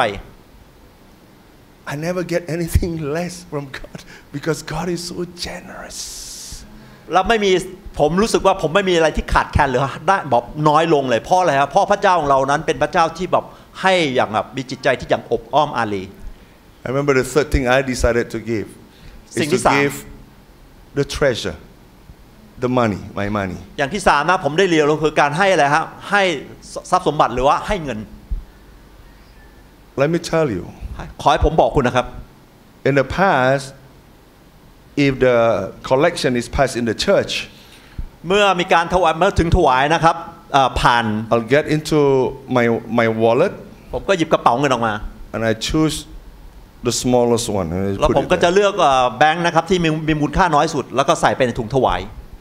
I never get anything less from God because God is so generous. แล้วไม่มีผมรู้สึกว่าผมไม่มีอะไรที่ขาดแคลนหรือได้แบบน้อยลงเลยเพราะอะไรครับเพราะพระเจ้าของเรานั้นเป็นพระเจ้าที่แบบให้อย่างแบบมีจิตใจที่อย่างอบอ้อมอารี I remember the third thing I decided to give is to give the treasure, the money, my money. อย่างที่สามนะผมได้เรียนรู้คือการให้อะไรฮะให้ทรัพย์สมบัติหรือว่าให้เงิน Let me tell you, ขอให้ผมบอกคุณนะครับ in the past, if the collection is passed in the church, เมื่อมีการถวายเมื่อถึงถวายนะครับผ่าน I'll get into my my wallet ผมก็หยิบกระเป๋าเงินออกมา and I choose the smallest one. แล้วผมก็จะเลือกแบงค์นะครับที่มีมีมูลค่าน้อยสุดแล้วก็ใส่ไปในถุงถวาย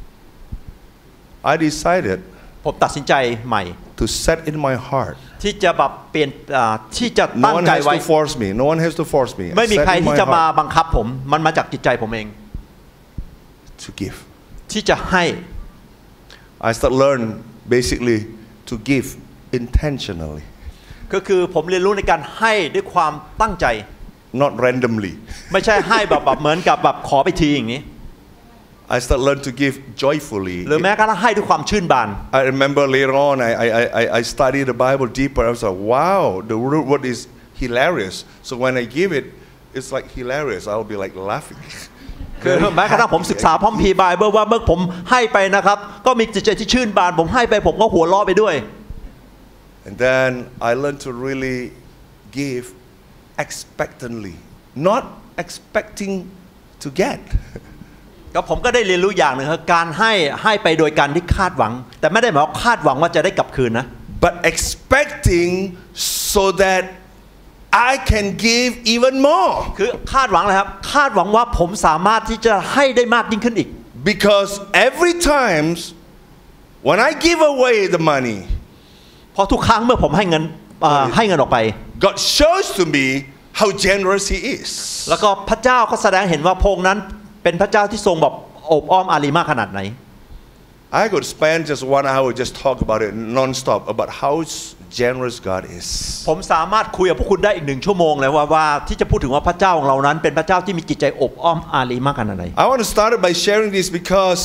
I decided ผมตัดสินใจใหม่ to set in my heart. ที่จะแบบเปลี่ยนที่จะ No ตั้ง one ใจ has ไว้ to force me. No one has to force me. ไม่มี Set ใคร in ที่ my จะมา heart บังคับผมมันมาจากจิตใจผมเอง to give. ที่จะให้ I start learn basically to give intentionally, ก็คือผมเรียนรู้ในการให้ด้วยความตั้งใจ not randomly. ไม่ใช่ให้แบบแบบเหมือนกับแบบขอไปทีอย่างนี้ I start learn to give joyfully. หรือแม้กระทั่งให้ด้วยความชื่นบาน I remember later on, I, I, I, I studied the Bible deeper. I was like, wow, the root word is hilarious. So when I give it, it's like hilarious. I'll be like laughing. คือแม้กระทั่งผมศึกษาพระคัมภีร์ไบเบิลว่าเมื่อผมให้ไปนะครับก็มีจิตใจที่ชื่นบานผมให้ไปผมก็หัวเราะไปด้วย And then I learned to really give expectantly, not expecting to get. ก็ผมก็ได้เรียนรู้อย่างหนึ่งคือการให้ให้ไปโดยการที่คาดหวังแต่ไม่ได้หมายว่าคาดหวังว่าจะได้กลับคืนนะ But expecting so that I can give even more. คือคาดหวังเลยครับคาดหวังว่าผมสามารถที่จะให้ได้มากยิ่งขึ้นอีก Because every time when I give away the money, เพราะทุกครั้งเมื่อผมให้เงินให้เงินออกไป God shows to me how generous He is. แล้วก็พระเจ้าก็แสดงเห็นว่าพระองค์นั้นเป็นพระเจ้าที่ทรงแบบอบอ้อมอารีมากขนาดไหน I could spend just one hour just talk about it non-stop about how generous God is. ผมสามารถคุยกับพวกคุณได้อีกหนึ่งชั่วโมงเลยว่าว่าที่จะพูดถึงว่าพระเจ้าของเรานั้นเป็นพระเจ้าที่มีจิตใจอบอ้อมอารีมากขนาดไหน I want to start it by sharing this because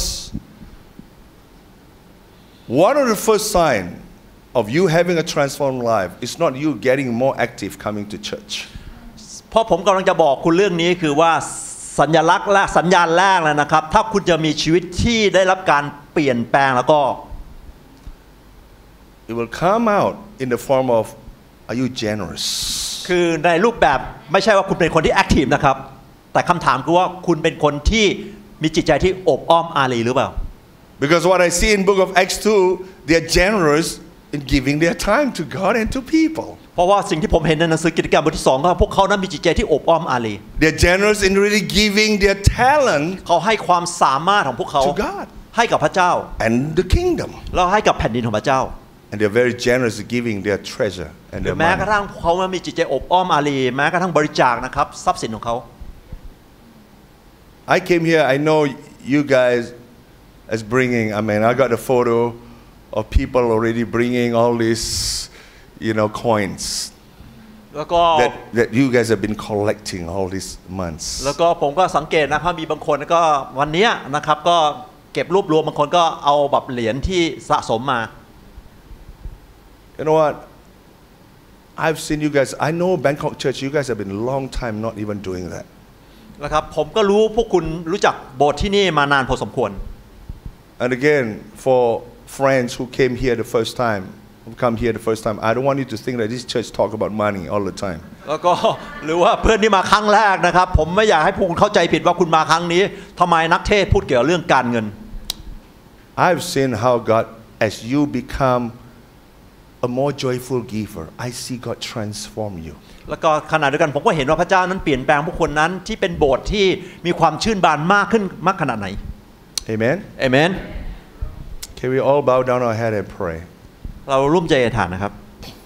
one of the first signs of you having a transformed life is not you getting more active coming to church. เพราะผมกำลังจะบอกคุณเรื่องนี้คือว่าสัญลักษณ์และสัญญาณแรกแล้วนะครับถ้าคุณจะมีชีวิตที่ได้รับการเปลี่ยนแปลงแล้วก็ It will come out in the form of are you generous? คือในรูปแบบไม่ใช่ว่าคุณเป็นคนที่แอคทีฟนะครับแต่คำถามคือว่าคุณเป็นคนที่มีจิตใจที่อบอ้อมอารีหรือเปล่า Because what I see in book of Acts two, they are generous in giving their time to God and to people. เพราะว่าสิ่งที่ผมเห็นในหนังสือกิจการบทที่สองก็พวกเขานั้นมีจิตใจที่อบอ้อมอารี They are generous in really giving their talent เขาให้ความสามารถของพวกเขา to God ให้กับพระเจ้า and the kingdom. แล้วให้กับแผ่นดินของพระเจ้า And they are very generous in giving their treasure and หรือ their แม้กระ money. ทั่งเขามีจิตใจอบอ้อมอารีแม้กระทั่งบริจาคนะครับทรัพย์สินของเขา I came here, I know you guys as bringing, I mean, I got a photo of people already bringing all these, you know, coins แล้วก็ that, that you guys have been collecting all these months. แล้วก็ผมก็สังเกตนะครับมีบางคนก็วันนี้นะครับก็เก็บรวบรวมบางคนก็เอาแบบเหรียญที่สะสมมา You know what? I've seen you guys, I know Bangkok Church, you guys have been a long time not even doing that. นะครับผมก็รู้พวกคุณรู้จักโบสถ์ที่นี่มานานพอสมควร And again, for friends who came here the first time, come here the first time, I don't want you to think that this church talk about money all the time. แล้วก็หรือว่าเพื่อนที่มาครั้งแรกนะครับผมไม่อยากให้พวกคุณเข้าใจผิดว่าคุณมาครั้งนี้ทำไมนักเทศพูดเกี่ยวกับเรื่องการเงิน I've seen how God, as you become a more joyful giver, I see God transform you. แล้วก็ขณะเดียวกันผมก็เห็นว่าพระเจ้านั้นเปลี่ยนแปลงผู้คนนั้นที่เป็นโบสถ์ที่มีความชื่นบานมากขึ้นมากขนาดไหน Amen. เอเมน Can we all bow down our head and pray? เราร่วมใจอธิษฐานนะครับ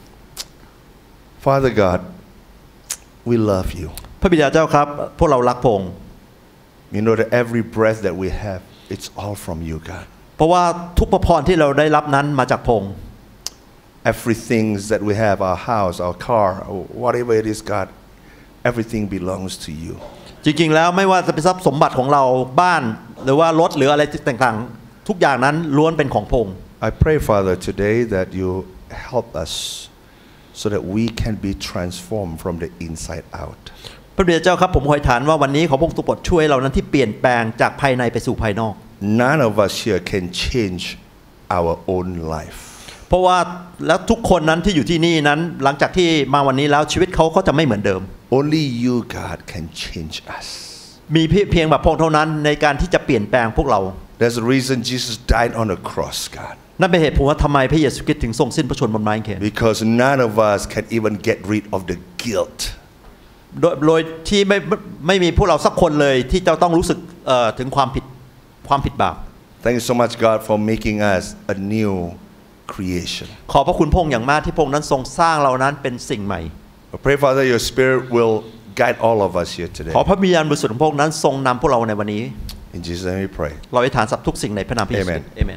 Father God, we love you. พระบิดาเจ้าครับพวกเรารักพระองค์ You know that every breath that we have, it's all from you, God. เพราะว่าทุกพระพรที่เราได้รับนั้นมาจากพระองค์ Everything that we have, our house, our car, whatever it is, God, everything belongs to you. จริงๆแล้วไม่ว่าจะเป็นทรัพย์สมบัติของเราบ้านหรือว่ารถหรืออะไรต่างๆทุกอย่างนั้นล้วนเป็นของพระองค์ I pray, Father, today that you help us so that we can be transformed from the inside out. พระบิดาเจ้าครับผมขออธิษฐานว่าวันนี้ขอพระองค์ทรงโปรดช่วยเรานั้นที่เปลี่ยนแปลงจากภายในไปสู่ภายนอก None of us here can change our own life. เพราะว่าแล้วทุกคนนั้นที่อยู่ที่นี่นั้นหลังจากที่มาวันนี้แล้วชีวิตเขาก็จะไม่เหมือนเดิม Only you, God, can change us. มีเพียงแบบพระองค์เท่านั้นในการที่จะเปลี่ยนแปลงพวกเรา There's a reason Jesus died on the cross, God. นั่นเป็นเหตุผลว่าทำไมพระเยซูคริสต์ถึงทรงสิ้นพระชนม์บนไม้กางเขน Because none of us can even get rid of the guilt. โดยโดยที่ไม่ไม่มีพวกเราสักคนเลยที่จะต้องรู้สึกถึงความผิดความผิดบาป Thank you so much, God, for making us a new creation. ขอบพระคุณพระองค์อย่างมากที่พระองค์นั้นทรงสร้างเรานั้นเป็นสิ่งใหม่ I pray, Father, your Spirit will guide all of us here today. ขอพระวิญญาณบริสุทธิ์ของพระองค์นั้นทรงนำพวกเราในวันนี้ In Jesus' name we pray. เราอธิษฐานสับทุกสิ่งในพระนามพระเยซูคริสต์ Amen. เอเมน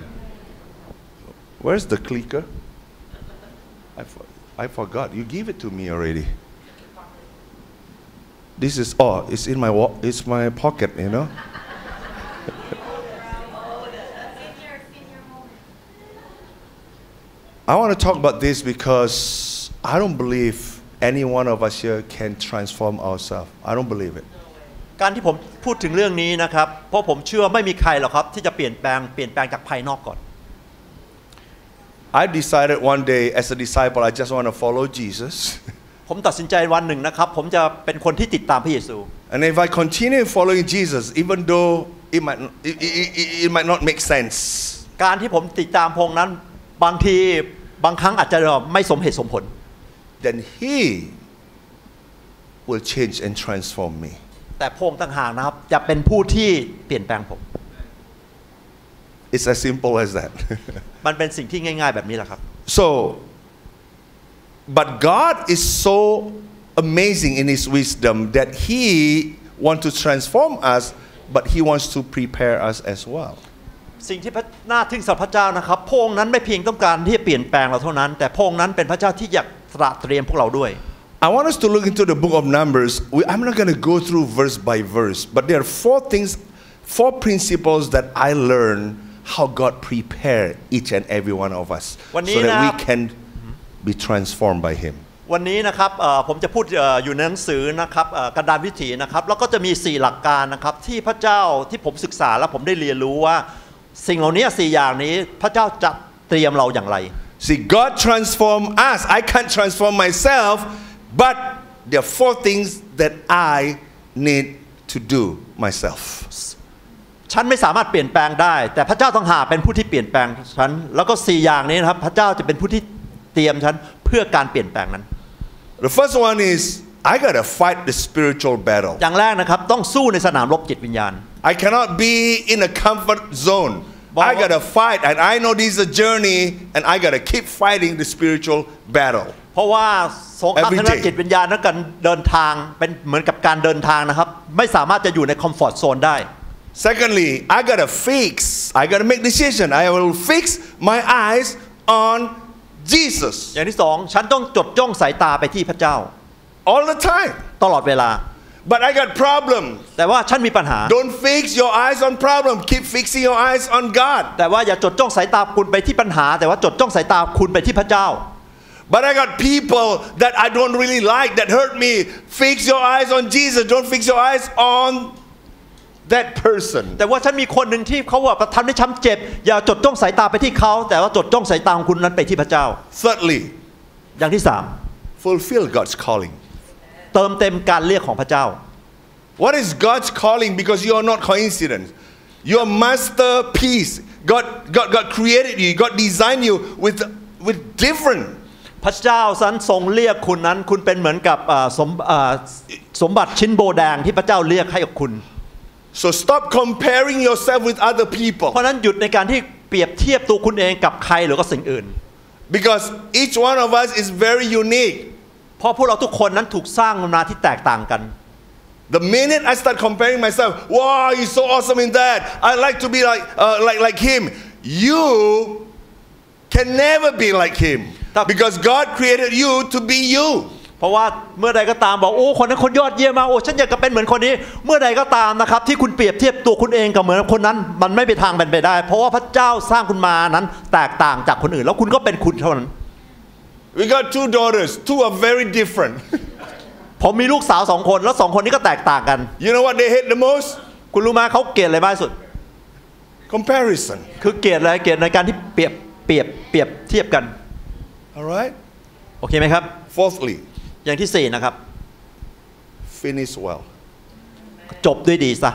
Where's the clicker? I, for, I forgot. You gave it to me already. This is oh, it's in my wa- it's my pocket, you know. I want to talk about this because I don't believe any one of us here can transform ourselves. I don't believe it. การที่ผมพูดถึงเรื่องนี้นะครับเพราะผมเชื่อไม่มีใครหรอกครับที่จะเปลี่ยนแปลงเปลี่ยนแปลงจากภายนอกก่อน I decided one day as a disciple I just want to follow Jesus. ผมตัดสินใจวันหนึ่งนะครับผมจะเป็นคนที่ติดตามพระเยซู And if I continue following Jesus, even though it might it, it, it, it might not make sense, การที่ผมติดตามพระองค์นั้นบางทีบางครั้งอาจจะไม่สมเหตุสมผล then He will change and transform me. แต่พระองค์ต่างหากนะครับจะเป็นผู้ที่เปลี่ยนแปลงผม It's as simple as that. มันเป็นสิ่งที่ง่ายๆแบบนี้แหละครับ So, but God is so amazing in His wisdom that He wants to transform us, but He wants to prepare us as well. สิ่งที่น่าทึ่งสำหรับพระเจ้านะครับพระองค์นั้นไม่เพียงต้องการที่จะเปลี่ยนแปลงเราเท่านั้นแต่พระองค์นั้นเป็นพระเจ้าที่อยากตระเตรียมพวกเราด้วย I want us to look into the book of Numbers. We, I'm not going to go through verse by verse, but there are four things, four principles that I learned how God prepared each and every one of us so that we can be transformed by Him. วันนี้นะครับผมจะพูดอยู่ในหนังสือนะครับกระดานวิถีนะครับแล้วก็จะมีสี่หลักการนะครับที่พระเจ้าที่ผมศึกษาและผมได้เรียนรู้ว่าสิ่งเหล่านี้สี่อย่างนี้พระเจ้าจะเตรียมเราอย่างไร See, God transformed us. I can't transform myself, but there are four things that I need to do myself. ฉันไม่สามารถเปลี่ยนแปลงได้แต่พระเจ้าต้องหาเป็นผู้ที่เปลี่ยนแปลงฉันแล้วก็สี่อย่างนี้นะครับพระเจ้าจะเป็นผู้ที่เตรียมฉันเพื่อการเปลี่ยนแปลงนั้น The first one is I gotta fight the spiritual battle. อย่างแรกนะครับต้องสู้ในสนามรบจิตวิญญาณ I cannot be in a comfort zone. I gotta fight, and I know this is a journey, and I gotta keep fighting the spiritual battle. เพราะว่าสงครามทางด้านจิตวิญญาณนั้นการเดินทางเป็นเหมือนกับการเดินทางนะครับไม่สามารถจะอยู่ในคอมฟอร์ตโซนได้ Secondly, I gotta fix. I gotta make decision. I will fix my eyes on Jesus. อย่างที่สองฉันต้องจดจ้องสายตาไปที่พระเจ้า All the time. ตลอดเวลา But I got problems. แต่ว่าฉันมีปัญหา Don't fix your eyes on problem. Keep fixing your eyes on God. แต่ว่าอย่าจดจ้องสายตาคุณไปที่ปัญหาแต่ว่าจดจ้องสายตาคุณไปที่พระเจ้า But I got people that I don't really like that hurt me. Fix your eyes on Jesus. Don't fix your eyes on that person. แต่ว่าฉันมีคนหนึ่งที่เขาว่าทำให้ช้ำเจ็บอย่าจดจ้องสายตาไปที่เขาแต่ว่าจดจ้องสายตาของคุณนั้นไปที่พระเจ้า Thirdly, อย่างที่สาม fulfill God's calling. เติมเต็มการเรียกของพระเจ้า What is God's calling? Because you are not coincidence. You are masterpiece. God, God, God created you. God designed you with, with different. พระเจ้าสันทรงเรียกคุณนั้นคุณเป็นเหมือนกับสมสมบัติชิ้นโบแดงที่พระเจ้าเรียกให้กับคุณ So stop comparing yourself with other people. เพราะนั้นหยุดในการที่เปรียบเทียบตัวคุณเองกับใครหรือกับสิ่งอื่น Because each one of us is very unique. เพราะพวกเราทุกคนนั้นถูกสร้างมาที่แตกต่างกัน The minute I start comparing myself, wow, he's so awesome in that. I like to be like, uh, like, like him. You can never be like him. Because God created you to be you. เพราะว่าเมื่อใดก็ตามบอกโอ้คนนั้นคนยอดเยี่ยมมากโอ้ฉันอยากจะเป็นเหมือนคนนี้เมื่อใดก็ตามนะครับที่คุณเปรียบเทียบตัวคุณเองกับเหมือนคนนั้นมันไม่เป็นทางเป็นไปได้เพราะว่าพระเจ้าสร้างคุณมานั้นแตกต่างจากคนอื่นแล้วคุณก็เป็นคุณเท่านั้น We got two daughters. Two are very different. ผมมีลูกสาวสองคนแล้วสองคนนี้ก็แตกต่างกัน You know what they hate the most? คุณรู้ไหมเขาเกลียดอะไรมากที่สุด Comparison. คือเกลียดอะไรเกลียดในการที่เปรียบเปรียบเปรียบเทียบกัน All right? โอเคไหมครับ Fourthly, อย่างที่สี่นะครับ finish well. จบด้วยดีซะ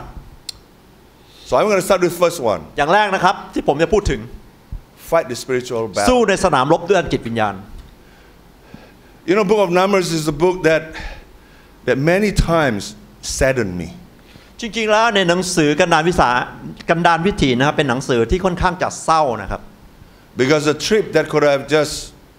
So I'm going to start with the first one. อย่างแรกนะครับที่ผมจะพูดถึง Fight the spiritual สู้ battle. ในสนามรบด้วยจิตวิญญาณ You know, Book of Numbers is a book that that many times saddened me. จริงๆแล้วในหนังสือกันดารวิสากันดารวิถีนะครับเป็นหนังสือที่ค่อนข้างจะเศร้านะครับ Because a trip that could have just,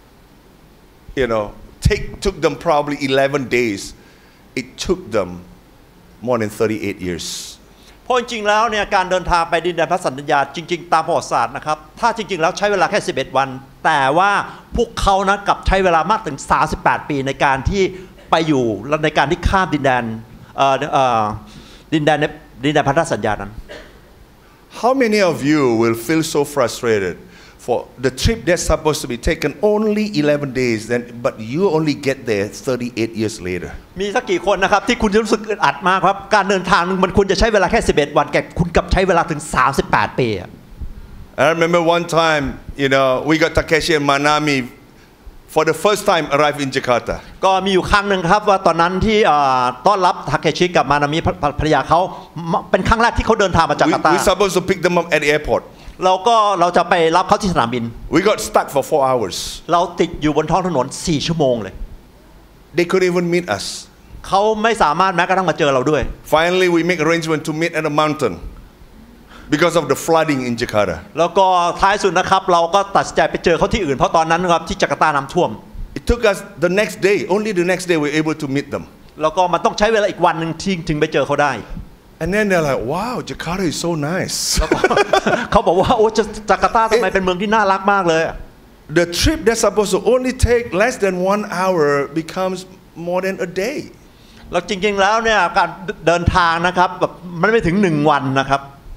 you know, take took them probably eleven days, it took them more than thirty-eight years. เพราะจริงๆแล้วเนี่ยการเดินทางไปดินแดนพันธสัญญาจริงๆตามประวัติศาสตร์นะครับถ้าจริงๆแล้วใช้เวลาแค่สิบเอ็ดวันแต่ว่าพวกเขานะกลับใช้เวลามากถึงสามสิบแปดปีในการที่ไปอยู่และในการที่ข้ามดินแดนเอ่อเอ่อดินแดนดินแดนพันธสัญญานั้น How many of you will feel so frustrated for the trip that's supposed to be taken only eleven days, then but you only get there thirty-eight years later? มีสักกี่คนนะครับที่คุณจะรู้สึกอึดอัดมากครับการเดินทางมันควรจะใช้เวลาแค่สิบเอ็ดวันแกคุณกลับใช้เวลาถึงสามสิบแปดปี I remember one time, you know, we got Takeshi and Manami for the first time arrived in Jakarta. ก็มีอยู่ครั้งหนึ่งครับว่าตอนนั้นที่ต้อนรับทาเคชิกับมานามิภรรยาเขาเป็นครั้งแรกที่เขาเดินทางมาจาก We, จาการ์ตา we supposed to pick them up at the airport. เราก็เราจะไปรับเขาที่สนามบิน We got stuck for four hours. เราติดอยู่บนท้องถนนสี่ชั่วโมงเลย They couldn't even meet us. เขาไม่สามารถแม้กระทั่งมาเจอเราด้วย Finally, we make arrangement to meet at a mountain because of the flooding in Jakarta. แล้วก็ท้ายสุดนะครับเราก็ตัดสินใจไปเจอเขาที่อื่นเพราะตอนนั้นครับที่จาการ์ตาน้ำท่วม It took us the next day, only the next day we were able to meet them. แล้วก็มันต้องใช้เวลาอีกวันหนึ่งที่ถึงไปเจอเขาได้ And then they're like, wow, Jakarta is so nice. เขาบอกว่าโอ้จาการ์ตาทำไมเป็นเมืองที่น่ารักมากเลย The trip that's supposed to only take less than one hour becomes more than a day. แล้วจริงๆแล้วเนี่ยการเดินทางนะครับแบบมันไม่ถึงหนึ่งวันนะครับ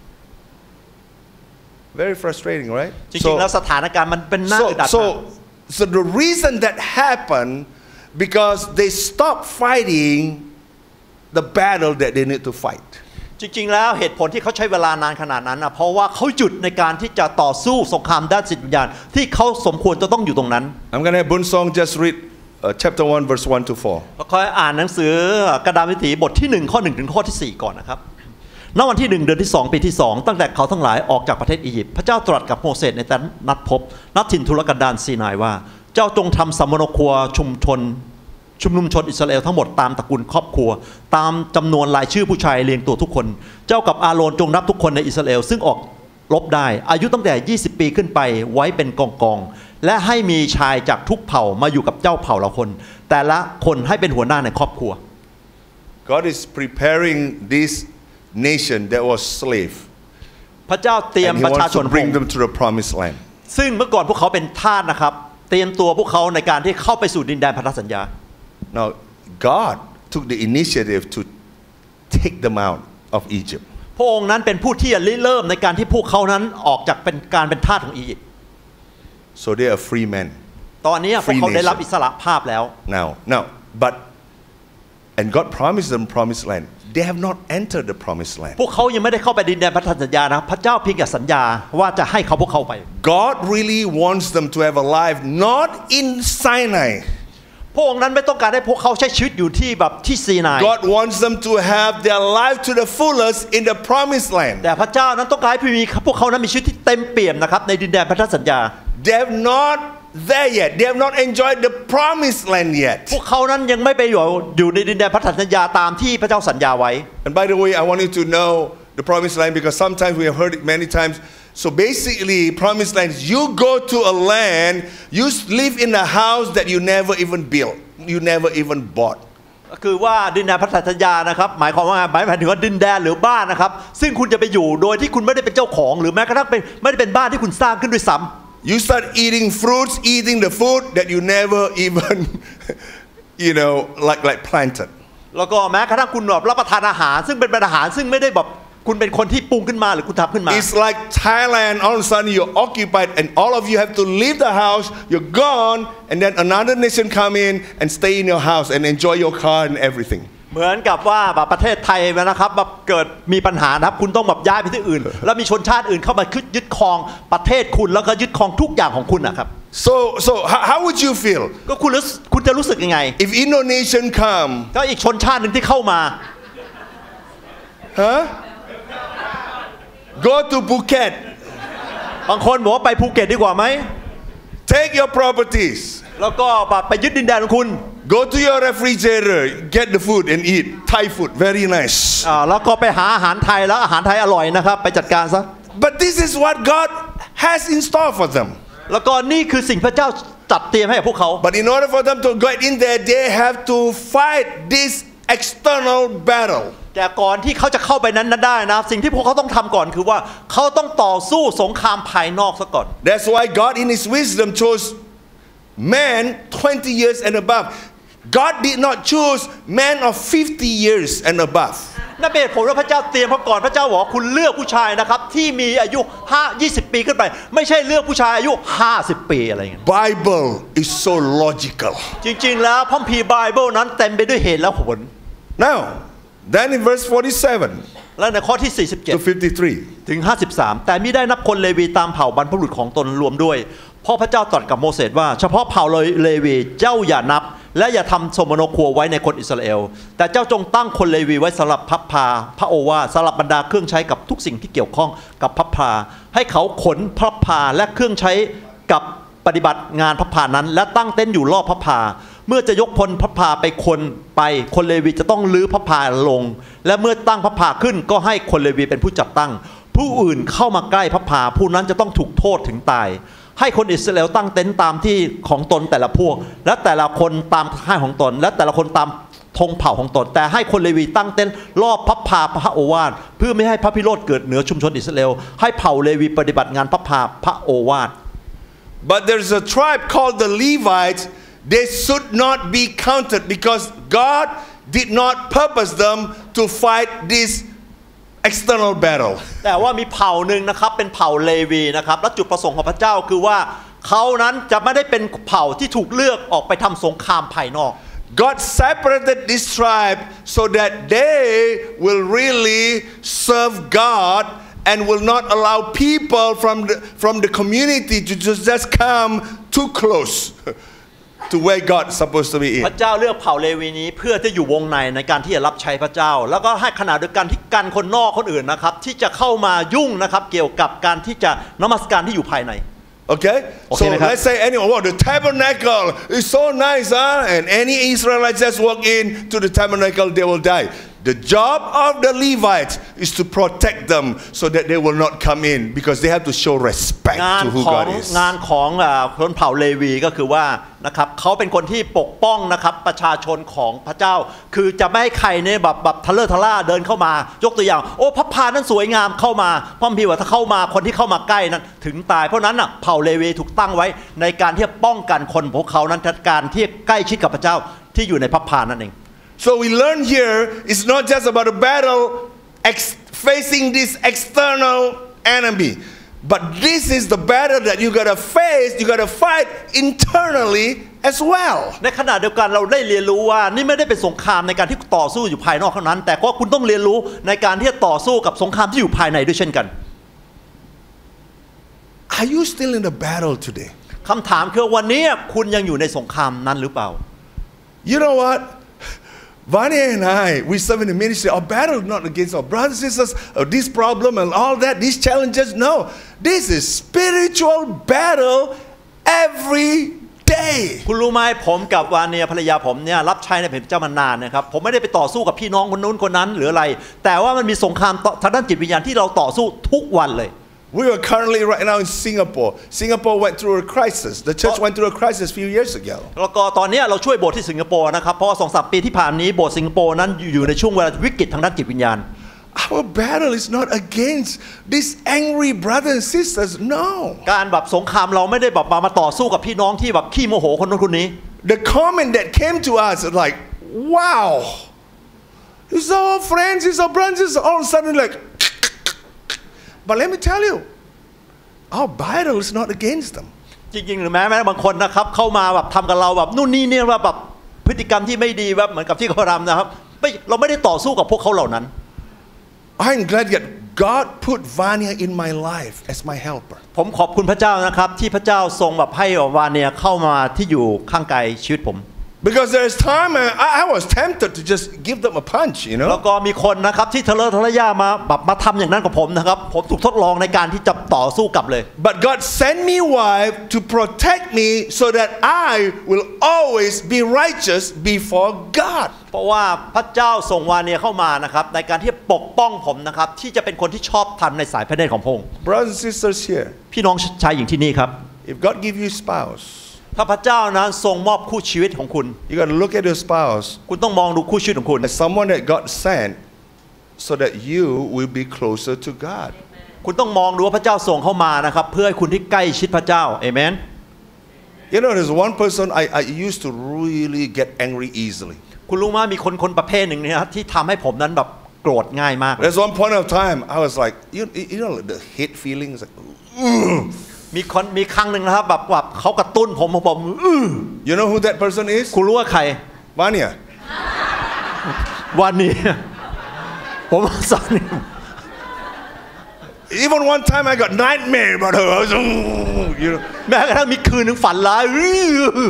Very frustrating, right? จริงๆแล้วสถานการณ์มันเป็นน่าอึดอัด so, so, so the reason that happened because they stopped fighting the battle that they need to fight. จริงๆแล้วเหตุผลที่เขาใช้เวลานานขนาดนั้นนะเพราะว่าเขาหยุดในการที่จะต่อสู้สงครามด้านจิตวิญญาณที่เขาสมควรจะต้องอยู่ตรงนั้น I'm gonna have Bunsong just read uh, chapter one, verse one to four. เราค่อยอ่านหนังสือกระดานวิถีบทที่หนึ่งข้อหนึ่งถึงข้อที่สี่ก่อนนะครับณวันที่หนึ่งเดือนที่สองปีที่สองตั้งแต่เขาทั้งหลายออกจากประเทศอียิปต์พระเจ้าตรัสกับโมเสสในแต่นัดพบณถิ่นทุรกันดารซีนายว่าเจ้าจงทำสัมมโนครัวชุมชนชุมนุมชนอิสราเอลทั้งหมดตามตระกูลครอบครัวตามจำนวนรายชื่อผู้ชายเรียงตัวทุกคนเจ้ากับอาโรนจงนับทุกคนในอิสราเอลซึ่งออกรบได้อายุตั้งแต่ยี่สิบปีขึ้นไปไว้เป็นกองกองและให้มีชายจากทุกเผ่ามาอยู่กับเจ้าเผ่าละคนแต่ละคนให้เป็นหัวหน้าในครอบครัว God is preparing this nation that was slave พระเจ้าเตรียม and He ประชา wants ชน to bring them to the promised land. ซึ่งเมื่อก่อนพวกเขาเป็นทาสนะครับเตรียมตัวพวกเขาในการที่เข้าไปสู่ดินแดนพันธสัญญา Now God took the initiative to take them out of Egypt. พระองค์นั้นเป็นผู้ที่เริ่มในการที่พวกเขานั้นออกจากเป็นการเป็นทาสของอียิปต์ So they are free men. ตอนนี้พวกเขาได้รับอิสระภาพแล้ว Now, now, but and God promised them promised land. they have not entered the promised land. พวกเขายังไม่ได้เข้าไปดินแดนพันธสัญญานะพระเจ้าเพียงแต่สัญญาว่าจะให้เขาพวกเขาไป God really wants them to have a life not in Sinai. พระองค์นั้นไม่ต้องการให้พวกเขาใช้ชีวิตอยู่ที่แบบที่ซีนาย God wants them to have their life to the fullest in the promised land. แต่พระเจ้านั้นต้องการให้พวกเขานั้นมีชีวิตที่เต็มเปี่ยมนะครับในดินแดนพันธสัญญา They have not there yet. They have not enjoyed the promised land yet. พวกเขานั้นยังไม่ไปอยู่อยู่ในดินแดนพันธสัญญาตามที่พระเจ้าสัญญาไว้ And by the way, I want you to know the promised land because sometimes we have heard it many times. So basically, promised land is you go to a land, you live in a house that you never even built, you never even bought. คือว่าดินแดนพันธสัญญานะครับหมายความว่าหมายถึงว่าดินแดนหรือบ้านนะครับซึ่งคุณจะไปอยู่โดยที่คุณไม่ได้เป็นเจ้าของหรือแม้กระทั่งเป็นไม่ได้เป็นบ้านที่คุณสร้างขึ้นด้วยซ้ำ You start eating fruits, eating the food that you never even, you know, like like planted. แล้วก็แม้กระทั่งคุณแบบรับประทานอาหารซึ่งเป็นอาหารซึ่งไม่ได้แบบคุณเป็นคนที่ปรุงขึ้นมาหรือคุณทำขึ้นมา It's like Thailand. All of a sudden you're occupied, and all of you have to leave the house. You're gone, and then another nation come in and stay in your house and enjoy your car and everything. เหมือนกับว่าแบบประเทศไทยนะครับแบบเกิดมีปัญหานะครับคุณต้องแบบย้ายไปที่อื่น แล้วมีชนชาติอื่นเข้ามายึดครองประเทศคุณแล้วก็ยึดครองทุกอย่างของคุณนะครับ So so how, how would you feel? ก็คุณรู้คุณจะรู้สึกยังไง If Indonesian come? ก็อีกชนชาติหนึ่งที่เข้ามา Huh? Go to Phuket. บางคนบอกว่าไปภูเก็ตดีกว่าไหม Take your properties. แล้วก็แบบไปยึดดินแดนของคุณ Go to your refrigerator, get the food and eat. Thai food, very nice. อ่าแล้วก็ไปหาอาหารไทยแล้วอาหารไทยอร่อยนะครับไปจัดการซะ But this is what God has in store for them. แล้วก็นี่คือสิ่งพระเจ้าจัดเตรียมให้กับพวกเขา But in order for them to get in there, they have to fight this external battle. แต่ก่อนที่เขาจะเข้าไปนั้นได้นะสิ่งที่พวกเขาต้องทำก่อนคือว่าเขาต้องต่อสู้สงครามภายนอกซะก่อน That's why God in His wisdom chose men twenty years and above. God did not choose men of fifty years and above. นั่นเป็นเหตุผลว่าพระเจ้าเตรียมเขาก่อนพระเจ้าบอกคุณเลือกผู้ชายนะครับที่มีอายุห้า ยี่สิบปีขึ้นไปไม่ใช่เลือกผู้ชายอายุห้าสิบปีอะไรอย่างเงี้ย Bible is so logical. จริงๆแล้วพระคัมภีร์ไบเบิลนั้นเต็มไปด้วยเหตุและผล Now, then in verse forty-seven และในข้อที่สี่สิบเจ็ด to fifty-three. ถึงห้าสิบสามแต่มิได้นับคนเลวีตามเผ่าบรรพบุรุษของตนรวมด้วยเพราะพระเจ้าตรัสกับโมเสสว่าเฉพาะเผ่าเลวีเจ้าอย่านับและอย่าทำสมโนครัวไว้ในคนอิสราเอลแต่เจ้าจงตั้งคนเลวีไว้สำหรับพับพาพระโอวาทสำหรับบรรดาเครื่องใช้กับทุกสิ่งที่เกี่ยวข้องกับพับพาให้เขาขนพับพาและเครื่องใช้กับปฏิบัติงานพับพานั้นและตั้งเต็นท์อยู่รอบพับพาเมื่อจะยกพลพับพาไปคนไปคนเลวีจะต้องลื้อพับพาลงและเมื่อตั้งพับพาขึ้นก็ให้คนเลวีเป็นผู้จัดตั้งผู้อื่นเข้ามาใกล้พับพาผู้นั้นจะต้องถูกโทษถึงตายให้คนอิสราเอลตั้งเต็นท์ตามที่ของตนแต่ละพวกและแต่ละคนตามค่ายของตนและแต่ละคนตามธงเผ่าของตนแต่ให้คนเลวีตั้งเต็นท์รอบพับพาพระโอวาทเพื่อไม่ให้พระพิโรธเกิดเหนือชุมชนอิสราเอลให้เผ่าเลวีปฏิบัติงานพับพาพระโอวาท But there's a tribe called the Levites. They should not be counted because God did not purpose them to fight this external battle. แต่ว่ามีเผ่าหนึ่งนะครับเป็นเผ่าเลวีนะครับและจุดประสงค์ของพระเจ้าคือว่าเขานั้นจะไม่ได้เป็นเผ่าที่ถูกเลือกออกไปทำสงครามภายนอก God separated this tribe so that they will really serve God and will not allow people from the, from the community to just, just come too close to where God's supposed to be in. พระเจ้าเลือกเผ่าเลวีนี้เพื่อที่อยู่วงในในการที่จะรับใช้พระเจ้าแล้วก็ให้ขณะเดียวกันที่กันคนนอกคนอื่นนะครับที่จะเข้ามายุ่งนะครับเกี่ยวกับการที่จะนมัสการที่อยู่ภายใน Okay? Okay, so let's say anyone, oh, the tabernacle is so nice, huh? And any Israelite just walk in to the tabernacle, they will die. The job of the Levites is to protect them so that they will not come in because they have to show respect งาน to who ของ God is. งานของคนเผ่าเลวีก็คือว่านะครับเขาเป็นคนที่ปกป้องนะครับประชาชนของพระเจ้าคือจะไม่ให้ใครเนี่ยแบบแบบทะเลอะทะล่าเดินเข้ามายกตัวอย่างโอ้พระพานั้นสวยงามเข้ามาพระพี่ว่าถ้าเข้ามาคนที่เข้ามาใกล้นั้นถึงตายเพราะนั้นน่ะเผ่าเลวีถูกตั้งไว้ในการที่จะป้องกันคนพวกเขานั้นการที่ใกล้ชิดกับพระเจ้าที่อยู่ในพระพานั่นเอง So we learn here it's not just about a battle ex- facing this external enemy, but this is the battle that you gotta face, you gotta fight internally as well. ในขณะเดียวกันเราได้เรียนรู้ว่านี่ไม่ได้เป็นสงครามในการที่ต่อสู้อยู่ภายนอกเท่านั้นแต่ก็คุณต้องเรียนรู้ในการที่จะต่อสู้กับสงครามที่อยู่ภายในด้วยเช่นกัน Are you still in the battle today? คำถามคือวันนี้คุณยังอยู่ในสงครามนั้นหรือเปล่า You know what? Vanya and I, we serve in the ministry. Our battle is not against our brothers and sisters, or this problem and all that, these challenges. No, this is spiritual battle every day. คุณรู้ไหมผมกับวาเนียภรรยาผมเนี่ยรับใช้ในแผ่นดินเจ้ามานานนะครับผมไม่ได้ไปต่อสู้กับพี่น้องคนนู้นคนนั้นหรืออะไรแต่ว่ามันมีสงครามทางด้านจิตวิญญาณที่เราต่อสู้ทุกวันเลย We are currently right now in Singapore. Singapore went through a crisis. The church went through a crisis a few years ago. แล้วก็ตอนนี้เราช่วยโบสถ์ที่สิงคโปร์นะครับเพราะว่าสองสามปีที่ผ่านนี้โบสถ์สิงคโปร์นั้นอยู่ในช่วงเวลาวิกฤตทางด้านจิตวิญญาณ Our battle is not against these angry brothers and sisters. No. การแบบสงครามเราไม่ได้แบบมามาต่อสู้กับพี่น้องที่แบบขี้โมโหคนนู้นคนนี้ The comment that came to us is like, wow, it's our friends, it's our brothers, all of a sudden like, but let me tell you, our battle is not against them. จริงๆหรือแม้แม้บางคนนะครับเข้ามาแบบทำกับเราแบบนู่นนี่เนี่ยว่าแบบพฤติกรรมที่ไม่ดีแบบเหมือนกับที่เขาทำนะครับไม่เราไม่ได้ต่อสู้กับพวกเขาเหล่านั้น I'm glad that God put Vanya in my life as my helper. ผมขอบคุณพระเจ้านะครับที่พระเจ้าทรงแบบให้วาเนียเข้ามาที่อยู่ข้างกายชีวิตผม Because there's time I, I was tempted to just give them a punch, you แล้ว know. ก็มีคนนะครับที่ทะเลาะทะเลาะมาแบบมาทำอย่างนั้นกับผมนะครับผมถูกทดลองในการที่จะต่อสู้กลับเลย But God sent me wife to protect me so that I will always be righteous before God. เพราะว่าพระเจ้าส่งวาเนียเข้ามานะครับในการที่จะปกป้องผมนะครับที่จะเป็นคนที่ชอบธรรมในสายพระเนตรของพระองค์ Brothers and sisters here, พี่น้องชายหญิงที่นี่ครับ if God give you a spouse, ถ้าพระเจ้านั้นทรงมอบคู่ชีวิตของคุณ you got to look at your spouse คุณต้องมองดูคู่ชีวิตของคุณ as someone that God sent so that you will be closer to God. คุณต้องมองดูว่าพระเจ้าส่งเข้ามานะครับเพื่อให้คุณที่ใกล้ชิดพระเจ้าเอเมน You know, there's one person I, I used to really get angry easily. คุณรู้ไหมมีคนคนประเภทหนึ่งนะครับที่ทำให้ผมนั้นแบบโกรธง่ายมาก There's one point of time I was like, you, you know, the hate feelings like, ugh. มีคนมีครั้งหนึ่งนะครับแบบแบบเขากระตุ้นผมผมบอกอื้อ You know who that person is? คุณรู้ว่าใคร Vanya. วันนี้ ผมสอน Even one time I got nightmare about her. I was, "Ugh," you know, แม้กระทั่งมีคืนหนึ่งฝันร้ายอื้อ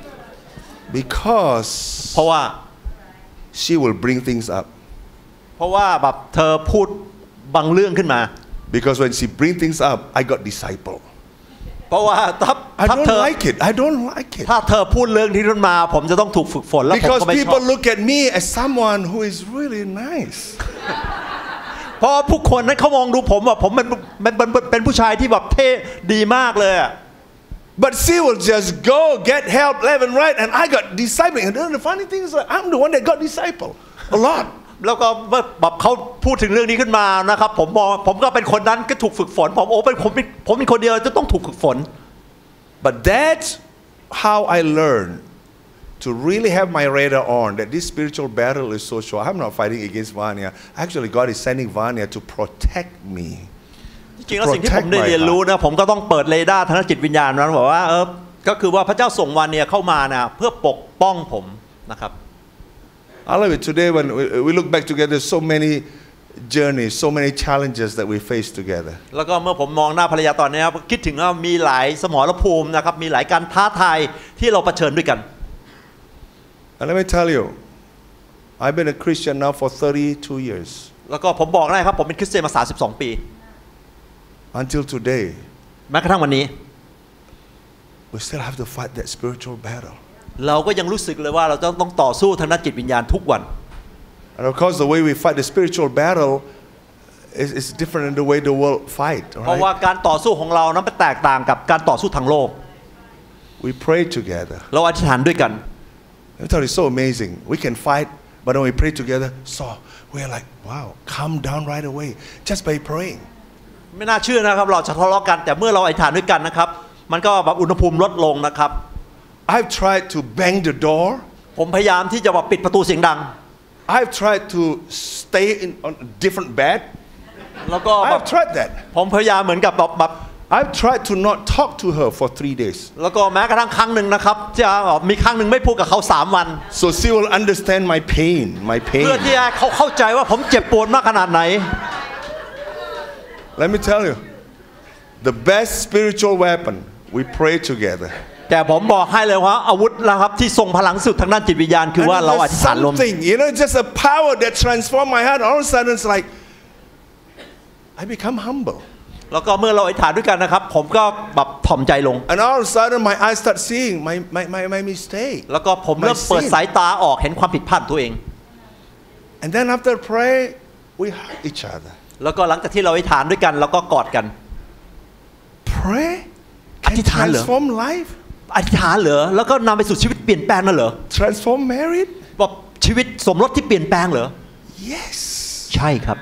because เพราะว่า she will bring things up. เพราะว่าแบบเธอพูดบางเรื่องขึ้นมา Because when she bring things up, I got disciple. เพราะว่าถ้า I ถ้า don't เธอ like it. I don't like it. ถ้าเธอพูดเรื่องที่ขึ้นมาผมจะต้องถูกฝึกฝนแล้วผม Because ก็ไม่ชอบ people look at me as someone who is really nice. เพราะผู้คนนั้นเขามองดูผมว่าผมเป็นเป็นเป็นเป็นผู้ชายที่แบบเท่ดีมากเลยอะ But she will just go get help left and right, and I got discipling. And then the funny thing is, like, I'm the one that got disciple a lot. แล้วก็แบบเขาพูดถึงเรื่องนี้ขึ้นมานะครับผมมองผมก็เป็นคนนั้นก็ถูกฝึกฝนผมโอ้เป็นผมเป็นผมเป็นคนเดียวจะต้องถูกฝึกฝน But that's how I learned to really have my radar on that this spiritual battle is so short. I'm not fighting against Vanya. Actually, God is sending Vanya to protect me. จริงๆแล้วสิ่งที่ผมได้เรียนรู้นะผมก็ต้องเปิดเรดาร์ทางด้านจิตวิญญาณนั้นบอกว่าเออก็คือว่าพระเจ้าส่งวาเนียเข้ามานะเพื่อปกป้องผมนะครับ I love it today when we, we look back together. So many journeys, so many challenges that we face together. แล้วก็เมื่อผมมองหน้าภรรยาตอนนี้คิดถึงว่ามีหลายสมรภูมินะครับมีหลายการท้าทายที่เราเผชิญด้วยกัน And let me tell you, I've been a Christian now for thirty-two years. แล้วก็ผมบอกได้ครับผมเป็นคริสเตียนมาสามสิบสองปี Until today, แม้กระทั่งวันนี้ we still have to fight that spiritual battle. เราก็ยังรู้สึกเลยว่าเราต้องต้องต่อสู้ทางด้านจิตวิญญาณทุกวัน And of course, the way we fight the spiritual battle is, is different than the way the world fight. เพราะว่า Right? การต่อสู้ของเรานั้นแตกต่างกับการต่อสู้ทางโลก We pray together. เราอธิษฐานด้วยกัน I tell you, it's so amazing. We can fight, but when we pray together, so we're like, wow, calm down right away just by praying. ไม่น่าเชื่อนะครับเราจะทะเลาะกันแต่เมื่อเราอธิษฐานด้วยกันนะครับมันก็แบบอุณหภูมิลดลงนะครับ I've tried to bang the door. ผมพยายามที่จะแบบปิดประตูเสียงดัง I've tried to stay in on a different bed. แล้วก็แบบ I've tried that. ผมพยายามเหมือนกับแบบแบบ I've tried to not talk to her for three days. แล้วก็แม้กระทั่งครั้งหนึ่งนะครับจะมีครั้งหนึ่งไม่พูดกับเขาสามวัน So she will understand my pain, my เพื่อ pain. ที่เขาเข้าใจว่าผมเจ็บปวดมากขนาดไหน Let me tell you, the best spiritual weapon, we pray together. แต่ผมบอกให้เลยว่าอาวุธนะครับที่ทรงพลังสุดทางด้านจิตวิญญาณคือว่า And เราอ there's ธิษฐานรวม something, you know, just a power that transforms my heart. All of a sudden, it's like I become humble. แล้วก็เมื่อเราอธิษฐานด้วยกันนะครับผมก็แบบถ่อมใจลง And all of a sudden, my eyes start seeing my, my, my, my mistake. แล้วก็ผมเริ่มเปิดสายตาออกเห็นความผิดพลาดตัวเอง And then after pray, we hug each other. แล้วก็หลังจากที่เราอธิษฐานด้วยกันเราก็กอดกัน Pray อ can ธิษฐานเหรอ transform life, อธิษฐานเหรอแล้วก็นำไปสู่ชีวิตเปลี่ยนแปลงนั่นเหรอ transform marriage. บอกชีวิตสมรสที่เปลี่ยนแปลงเหรอ Yes. ใช่ครับ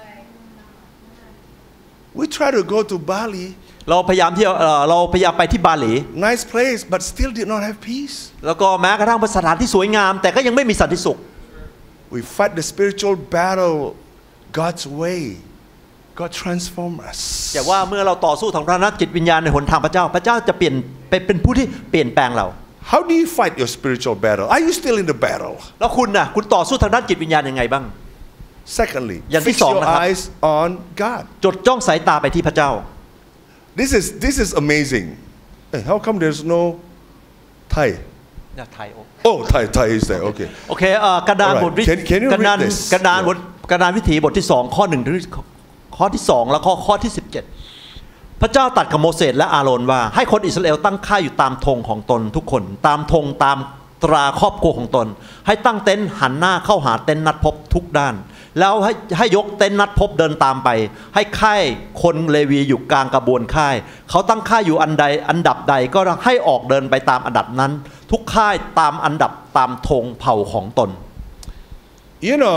We try to go to Bali, เราพยายามที่เอ่อเราพยายามไปที่บาหลี nice place, but still did not have peace. แล้วก็แม้กระทั่งเป็นสถานที่สวยงาม แต่ก็ยังไม่มีสันติสุข We fight the spiritual battle God's way. God transform us. แต่ว่าเมื่อเราต่อสู้ทางด้านจิตวิญญาณในหนทางพระเจ้าพระเจ้าจะเปลี่ยนเป็นเป็นผู้ที่เปลี่ยนแปลงเรา How do you fight your spiritual battle? Are you still in the battle? แล้วคุณน่ะคุณต่อสู้ทางด้านจิตวิญญาณยังไงบ้าง Secondly, อย่างที่ fix สอง your นะครับ eyes on God. จดจ้องสายตาไปที่พระเจ้า This is this is amazing. Hey, how come there's no Thai? ไทย Oh, Thai, Thai is there. Okay. โอเคเอ่อกระดาน Alright. บทวิ Can can you กระดาน read this? กระดานบทกระดานวิถีบทที่สองข้อหนึ่งถึงข้อที่สองแล้วข้อข้อที่สิบเจ็ดพระเจ้าตรัสกับโมเสสและอาโรนว่าให้คนอิสราเอลตั้งค่ายอยู่ตามธงของตนทุกคนตามธงตามตราครอบครัวของตนให้ตั้งเต็นท์หันหน้าเข้าหาเต็นท์นัดพบทุกด้านแล้วให้ให้ยกเต็นท์นัดพบเดินตามไปให้ค่ายคนเลวีอยู่กลางกระบวนค่ายเขาตั้งค่ายอยู่อันใดอันดับใดก็ให้ออกเดินไปตามอันดับนั้นทุกค่ายตามอันดับตามธงเผ่าของตน You know,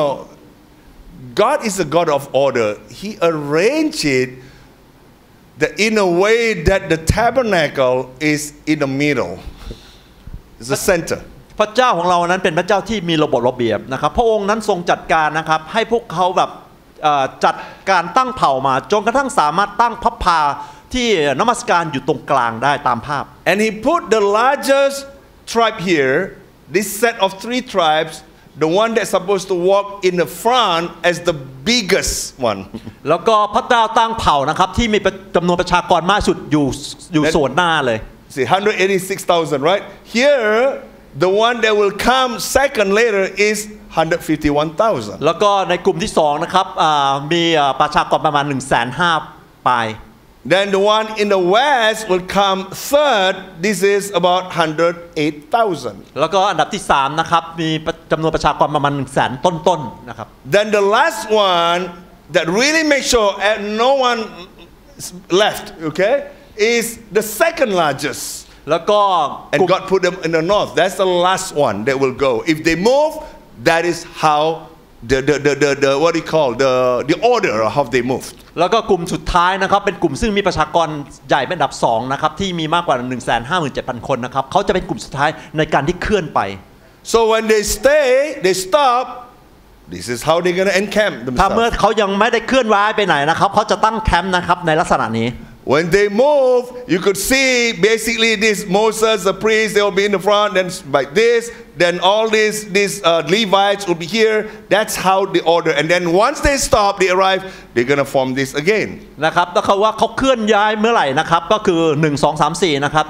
God is a God of order. He arranged it that in a way that the tabernacle is in the middle. It's the center. พระเจ้าของเรานั้นเป็นพระเจ้าที่มีระบบระเบียบนะครับพระองค์นั้นทรงจัดการนะครับให้พวกเขาแบบจัดการตั้งเผ่ามาจนกระทั่งสามารถตั้งพระพาที่นมัสการอยู่ตรงกลางได้ตามภาพ And he put the largest tribe here, this set of three tribes, the one that's supposed to walk in the front as the biggest one. แล้วก็พระเจ้าตั้งเผ่านะครับที่มีจำนวนประชากรมากสุดอยู่อยู่ส่วนหน้าเลย See, one hundred eighty-six thousand, right? Here, the one that will come second later is one hundred fifty-one thousand. แล้วก็ในกลุ่มที่สองนะครับมีประชากรประมาณ หนึ่งแสนห้าหมื่น ปลาย Then the one in the west will come third. This is about one hundred eight thousand. แล้วก็อันดับที่สามนะครับมีจำนวนประชากรประมาณ หนึ่งแสน ต้นๆนะครับ Then the last one that really makes sure no one left, okay, is the second largest. แล้วก็ And God put them in the north. That's the last one that will go. If they move, that is how the the the the, the what do you call the the order of how they moved. แล้วก็กลุ่มสุดท้ายนะครับเป็นกลุ่มซึ่งมีประชากรใหญ่เป็นอันดับสองนะครับที่มีมากกว่า หนึ่งแสนห้าหมื่นเจ็ดพัน คนนะครับเขาจะเป็นกลุ่มสุดท้ายในการที่เคลื่อนไป So when they stay, they stop. This is how they're gonna encamp ถ้าเมื่อ themselves. เขายังไม่ได้เคลื่อนย้ายไปไหนนะครับเขาจะตั้งแคมป์นะครับในลักษณะนี้ When they move, you could see basically this Moses, the priest, they will be in the front, then like this, then all these these uh, Levites will be here. That's how the order. And then once they stop, they arrive, they're gonna form this again. นะครับแล้วเขาว่าเขาเคลื่อนย้ายเมื่อไหร่นะครับก็คือหนึ่ง สอง สาม สี่นะครับ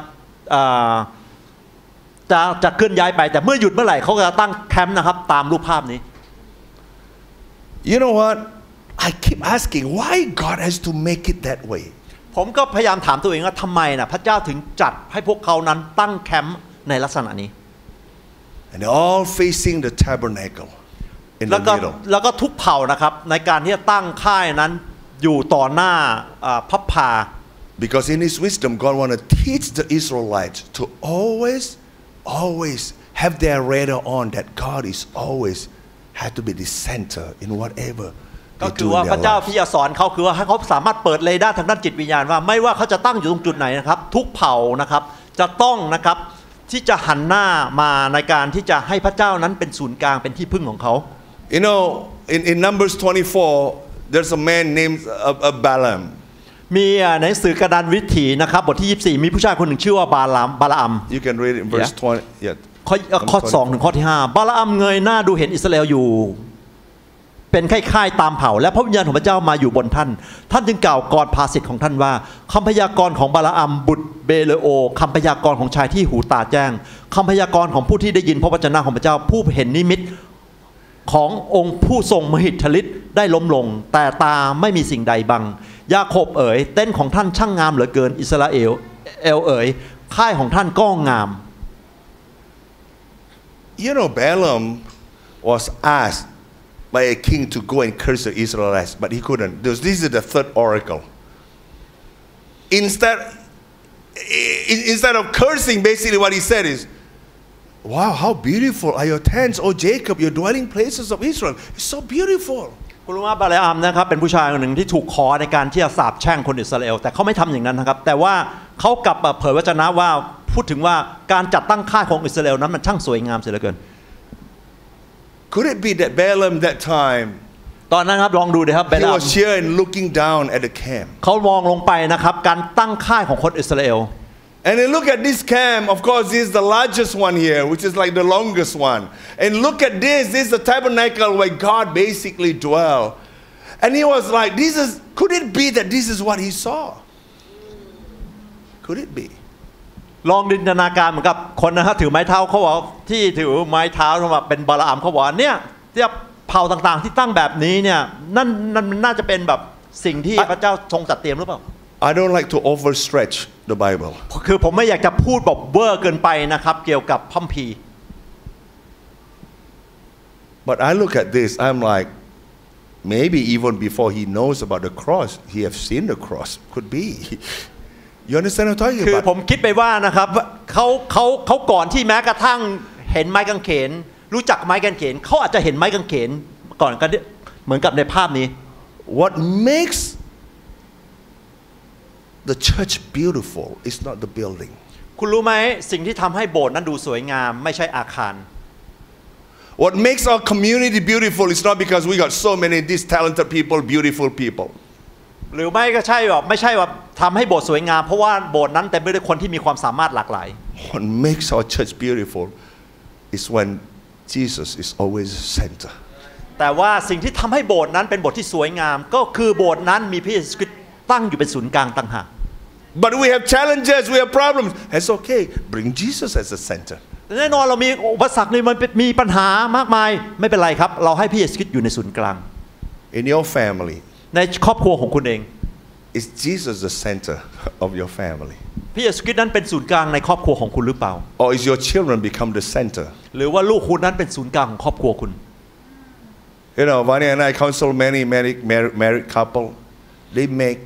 จะจะเคลื่อนย้ายไปแต่เมื่อหยุดเมื่อไหร่เขาจะตั้งแคมป์นะครับตามรูปภาพนี้ You know what? I keep asking why God has to make it that way. ผมก็พยายามถามตัวเองว่าทำไมนะพระเจ้าถึงจัดให้พวกเขานั้นตั้งแคมป์ในลักษณะนี้ And they're all facing the tabernacle in แล้ว the ก็ middle. แล้วก็ทุกเผ่านะครับในการที่จะตั้งค่ายนั้นอยู่ต่อหน้าพระพา Because in His wisdom, God want to teach the Israelites to always, always have their radar on that God is always had to be the center in whatever ก็ they คือ do ว่า in พระ their เจ้า lives. ที่จะสอนเขาคือว่าให้เขาสามารถเปิดเรดาร์ทางด้านจิตวิญญาณว่าไม่ว่าเขาจะตั้งอยู่ตรงจุดไหนนะครับทุกเผ่านะครับจะต้องนะครับที่จะหันหน้ามาในการที่จะให้พระเจ้านั้นเป็นศูนย์กลางเป็นที่พึ่งของเขา You know, in, in Numbers twenty-four, there's a man named uh, uh, Balaam. มีในหนังสือกระดานวิถีนะครับบทที่ยี่สิบสี่มีผู้ชายคนหนึ่งชื่อว่าบาลามบาลาอัม You can read it in verse Yeah. twenty. Yeah. ข้อข้อสองถึงข้อที่ห้าบาลาอัมเงยหน้าดูเห็นอิสราเอลอยู่เป็นคล้ายๆตามเผ่าและพระวิญญาณของพระเจ้ามาอยู่บนท่านท่านจึงกล่าวกรภาษิตของท่านว่าคำพยากรณ์ของบาลาอัมบุตรเบเลโอคำพยากรณ์ของชายที่หูตาแจ้งคำพยากรณ์ของผู้ที่ได้ยินพระวจนะของพระเจ้าผู้เห็นนิมิตขององค์ผู้ทรงมหิทธิฤทธิ์ได้ล้มลงแต่ตาไม่มีสิ่งใดบังยาโคบเอ๋ยเต้นของท่านช่างงามเหลือเกินอิสราเอลเอลเอ๋ยค่ายของท่านก็งาม You know, Balaam was asked by a king to go and curse the Israelites, but he couldn't. This this is the third oracle. Instead, instead of cursing, basically what he said is, "Wow, how beautiful are your tents, O Jacob, your dwelling places of Israel. It's so beautiful." คุณรู้ว่าบาลาอัมนะครับเป็นผู้ชายคนหนึ่งที่ถูกขอในการที่จะสาปแช่งคนอิสราเอลแต่เขาไม่ทำอย่างนั้นนะครับแต่ว่าเขากลับเผยวจนะว่าพูดถึงว่าการจัดตั้งค่ายของอิสราเอลนั้นมันช่างสวยงามเสียเหลือเกิน Could it be that Balaam that time ตอนนั้นครับลองดูดิครับบา he ลาอัม was here and looking down at the camp? เขามองลงไปนะครับการตั้งค่ายของคนอิสราเอล And then look at this camp. Of course, this is the largest one here, which is like the longest one. And look at this. This is the tabernacle where God basically dwelled. And he was like, "This is. Could it be that this is what he saw? Could it be?" ลองจินตนาการเหมือนกับคนนะฮะถือไม้เท้าเขาบอกที่ถือไม้เท้ามาเป็นบาลาอัมเขาบอกเนี่ยที่เผ่าต่างๆที่ตั้งแบบนี้เนี่ยนั่นนั่นน่าจะเป็นแบบสิ่งที่พระเจ้าทรงจัดเตรียมหรือเปล่า I don't like to overstretch the Bible. คือผมไม่อยากจะพูดแบบเวอร์เกินไปนะครับเกี่ยวกับพระคัมภีร์ But I look at this, I'm like, maybe even before he knows about the cross, he have seen the cross. Could be. You understand what I'm talking คือ about? ผมคิดไปว่านะครับเขาเขาเขาก่อนที่แม้กระทั่งเห็นไม้กางเขนรู้จักไม้กางเขนเขาอาจจะเห็นไม้กางเขนก่อนกันเหมือนกับในภาพนี้ What makes the church beautiful is not the building. คุณรู้ไหมสิ่งที่ทำให้โบสถ์นั้นดูสวยงามไม่ใช่อาคาร What makes our community beautiful is not because we got so many these talented people, beautiful people. หรือไม่ก็ใช่แบบไม่ใช่แบบทำให้โบสถ์สวยงามเพราะว่าโบสถ์นั้นเต็มไปด้วยคนที่มีความสามารถหลากหลาย What makes our church beautiful is when Jesus is always the center. แต่ว่าสิ่งที่ทำให้โบสถ์นั้นเป็นโบสถ์ที่สวยงามก็คือโบสถ์นั้นมีพระเยซูคริสต์ตั้งอยู่เป็นศูนย์กลางต่างหาก But we have challenges, we have problems. It's okay. Bring Jesus as the center. แน่นอนเรามีอุปสรรคนี่มันมีปัญหามากมายไม่เป็นไรครับเราให้พระเยซูคริสต์อยู่ในศูนย์กลาง In your family, ในครอบครัวของคุณเอง is Jesus the center of your family? พระเยซูคริสต์นั้นเป็นศูนย์กลางในครอบครัวของคุณหรือเปล่า Or is your children become the center? หรือว่าลูกคุณนั้นเป็นศูนย์กลางของครอบครัวคุณ You know, Vanya and I counsel many married, married, married couple. They make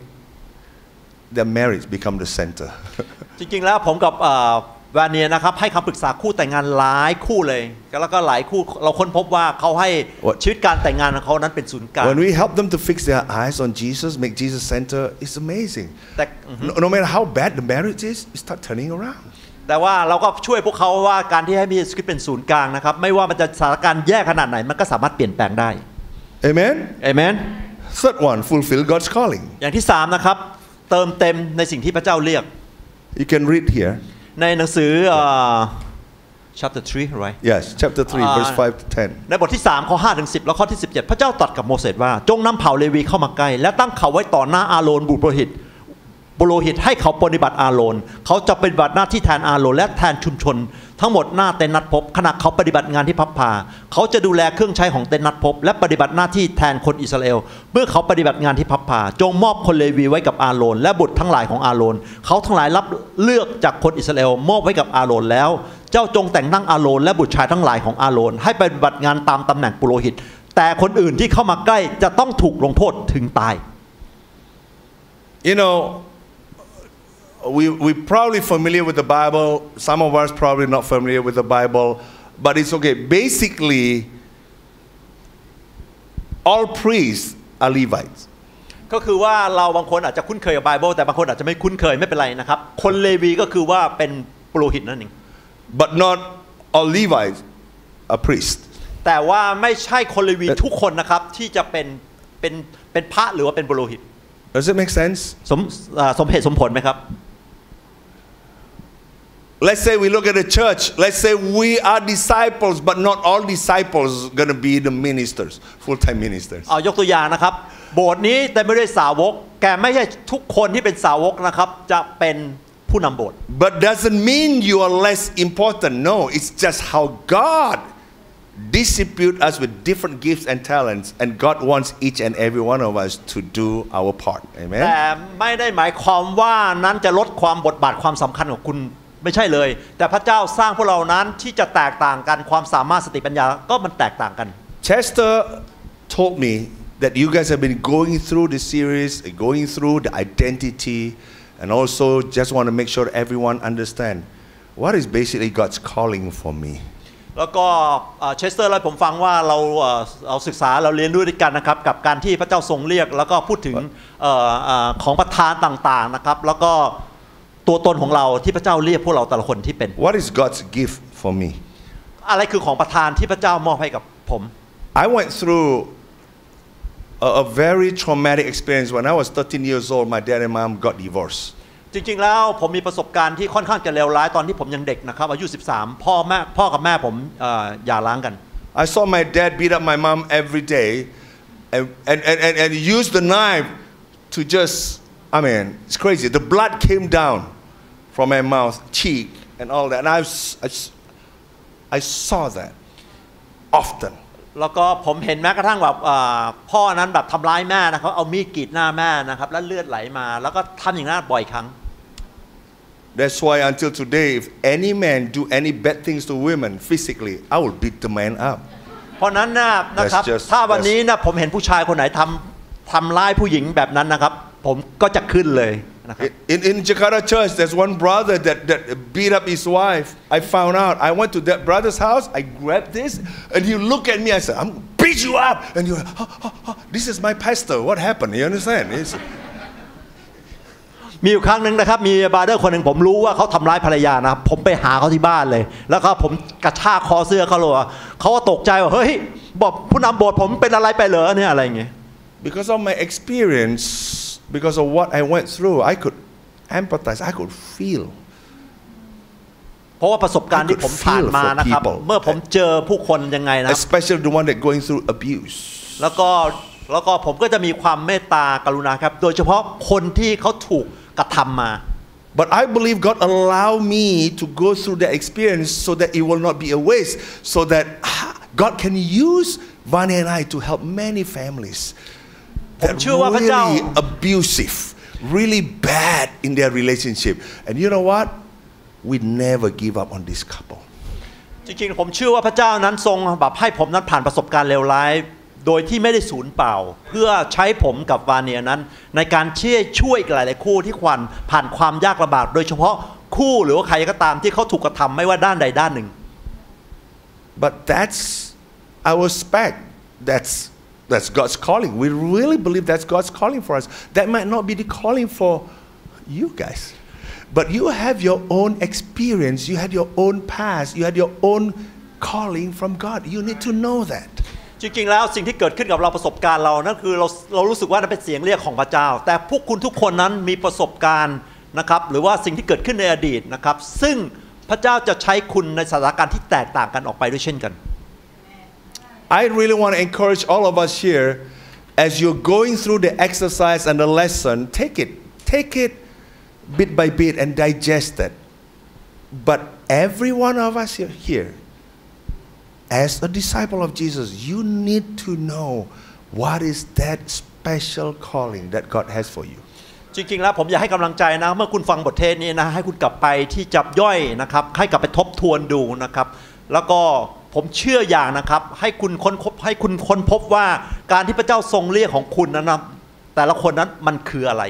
their marriage become the center. จริงๆแล้วผมกับวาเนียนะครับให้คำปรึกษาคู่แต่งงานหลายคู่เลยแล้วก็หลายคู่เราค้นพบว่าเขาให้ชีวิตการแต่งงานของเขานั้นเป็นศูนย์กลาง When we help them to fix their eyes on Jesus, make Jesus center, it's amazing. แต่ No, no matter how bad the marriage is, it start turning around. แต่ว่าเราก็ช่วยพวกเขาว่าการที่ให้พระเยซูคริสต์เป็นศูนย์กลางนะครับไม่ว่ามันจะสถานการณ์แย่ขนาดไหนมันก็สามารถเปลี่ยนแปลงได้ Amen? เอเมน Third one, fulfill God's calling. อย่างที่สามนะครับเติมเต็มในสิ่งที่พระเจ้าเรียก You can read here. ในหนังสือ chapter three right Yes, chapter three, Ah. verse five to ten. ในบทที่สามข้อห้าถึงสิบแล้วข้อที่สิบเจ็ดพระเจ้าตรัสกับโมเสสว่าจงนำเผ่าเลวีเข้ามาใกล้และตั้งเขาไว้ต่อหน้าอาโรนบุตรโปรหิตบุโรหิตให้เขาปฏิบัติอาโรนเขาจะปฏิบัติหน้าที่แทนอาโรนและแทนชุมชนทั้งหมดหน้าเต็นท์นัดพบขณะเขาปฏิบัติงานที่พับพาเขาจะดูแลเครื่องใช้ของเต็นท์นัดพบและปฏิบัติหน้าที่แทนคนอิสราเอลเมื่อเขาปฏิบัติงานที่พับพาจงมอบคนเลวีไว้กับอาโรนและบุตรทั้งหลายของอาโรนเขาทั้งหลายรับเลือกจากคนอิสราเอลมอบไว้กับอาโรนแล้วเจ้าจงแต่งตั้งอาโรนและบุตรชายทั้งหลายของอาโรนให้ปฏิบัติงานตามตำแหน่งปุโรหิตแต่คนอื่นที่เข้ามาใกล้จะต้องถูกลงโทษถึงตาย You know, we we probably familiar with the Bible. Some of us probably not familiar with the Bible, but it's okay. Basically, all priests are Levites. ก็คือว่าเราบางคนอาจจะคุ้นเคยกับไบเบิลแต่บางคนอาจจะไม่คุ้นเคยไม่เป็นไรนะครับคนเลวีก็คือว่าเป็นปุโรหิตนั่นเอง But not all Levites are priests. แต่ว่าไม่ใช่คนเลวีทุกคนนะครับที่จะเป็นเป็นเป็นพระหรือว่าเป็นปุโรหิต Does it make sense? สมอ่าสมเหตุสมผลไหมครับ Let's say we look at the church. Let's say we are disciples, but not all disciples going to be the ministers, full-time ministers. เอายกตัวอย่างนะครับโบสถ์นี้แต่ไม่ได้สาวกแกไม่ใช่ทุกคนที่เป็นสาวกนะครับจะเป็นผู้นำโบสถ์ But doesn't mean you are less important. No, it's just how God distribute us with different gifts and talents, and God wants each and every one of us to do our part. แต่ Amen. ไม่ได้หมายความว่านั้นจะลดความบทบาทความสำคัญของคุณไม่ใช่เลยแต่พระเจ้าสร้างพวกเรานั้นที่จะแตกต่างกันความสามารถสติปัญญาก็มันแตกต่างกัน Chester told me that you guys have been going through the series, going through the identity, and also just want to make sure everyone understand what is basically God's calling for me. แล้วก็เชสเตอร์เล่าให้ผมฟังว่าเราเอ่อเราศึกษาเราเรียนรู้ด้วยกันนะครับกับการที่พระเจ้าทรงเรียกแล้วก็พูดถึงเอ่อเอ่อของประทานต่างๆนะครับแล้วก็ตัวตนของเราที่พระเจ้าเรียกพวกเราแต่ละคนที่เป็น What is God's gift for me? อะไรคือของประทานที่พระเจ้ามอบให้กับผม I went through a, a very traumatic experience when I was thirteen years old. My dad and mom got divorced. จริงๆแล้วผมมีประสบการณ์ที่ค่อนข้างจะเลวร้ายตอนที่ผมยังเด็กนะครับอายุสิบสามพ่อแม่พ่อกับแม่ผมเอ่อหย่าร้างกัน I saw my dad beat up my mom every day and, and, and, and, and use the knife to just, I mean, it's crazy. The blood came down from my mouth, cheek, and all that. And I, I, I saw that often. แล้วก็ผมเห็นแม้กระทั่งแบบพ่อนั้นแบบทำร้ายแม่นะครับเอามีดกรีดหน้าแม่นะครับแล้วเลือดไหลมาแล้วก็ทำอย่างนั้นบ่อยครั้ง That's why until today, if any man do any bad things to women physically, I will beat the man up. เพราะนั้นนะครับ just, ถ้าวันนี้นะผมเห็นผู้ชายคนไหนทำทำร้ายผู้หญิงแบบนั้นนะครับผมก็จะขึ้นเลยนะครับ In, in Jakarta church, there's one brother that, that beat up his wife. I found out. I went to that brother's house. I grabbed this, and he looked at me. I said, "I'm gonna beat you up." And you, oh, oh, oh, this is my pastor. What happened? You understand? It's, มีอยู่ครั้งหนึ่งนะครับมีบาร์เดอร์คนหนึ่งผมรู้ว่าเขาทำร้ายภรรยานะครับผมไปหาเขาที่บ้านเลยแล้วก็ผมกระชากคอเสื้อเขาเลยเขาก็ตกใจว่าเฮ้ยบอกผู้นำโบสถ์ผมเป็นอะไรไปเหรอเนี่ยอะไรอย่างเงี้ย because of my experience, because of what I went through, I could empathize. I could feel. เพราะว่าประสบการณ์ที่ผมผ่านมานะครับเมื่อผมเจอผู้คนยังไงนะ Especially the one that going through abuse. แล้วก็แล้วก็ผมก็จะมีความเมตตากรุณาครับโดยเฉพาะคนที่เขาถูกกระทำมา But I believe God allowed me to go through that experience so that it will not be a waste, so that God can use Vani and I to help many families that really abusive, really bad in their relationship. And you know what? We never give up on this couple. จริงๆผมเชื่อว่าพระเจ้านั้นทรงแบบให้ผมนั้นผ่านประสบการณ์เลวร้ายโดยที่ไม่ได้สูญเปล่าเพื่อใช้ผมกับวาเนียนั้นในการช่วยช่วยหลายๆคู่ที่ควันผ่านความยากลำบากโดยเฉพาะคู่หรือว่าใครก็ตามที่เขาถูกกระทำไม่ว่าด้านใดด้านหนึ่ง But that's our spec. That's that's God's calling. We really believe that's God's calling for us. That might not be the calling for you guys, but you have your own experience. You had your own past. You had your own calling from God. You need to know that. จริงๆแล้วสิ่งที่เกิดขึ้นกับเราประสบการณ์เรานั่นคือเราเรารู้สึกว่านั่นเป็นเสียงเรียกของพระเจ้าแต่พวกคุณทุกคนนั้นมีประสบการณ์นะครับหรือว่าสิ่งที่เกิดขึ้นในอดีตนะครับซึ่งพระเจ้าจะใช้คุณในสถานการณ์ที่แตกต่างกันออกไปด้วยเช่นกัน I really want to encourage all of us here as you're going through the exercise and the lesson, take it take it bit by bit and digest it. But every one of us here as a disciple of Jesus, you need to know what is that special calling that God has for you. จริงๆแล้วผมอยากให้กำลังใจนะเมื่อคุณฟังบทเทศนี้นะให้คุณกลับไปที่จับย่อยนะครับให้กลับไปทบทวนดูนะครับแล้วก็ผมเชื่ออย่างนะครับให้คุณค้นพบให้คุณค้นพบว่าการที่พระเจ้าทรงเรียกของคุณนั้นนะแต่ละคนนั้นมันคืออะไร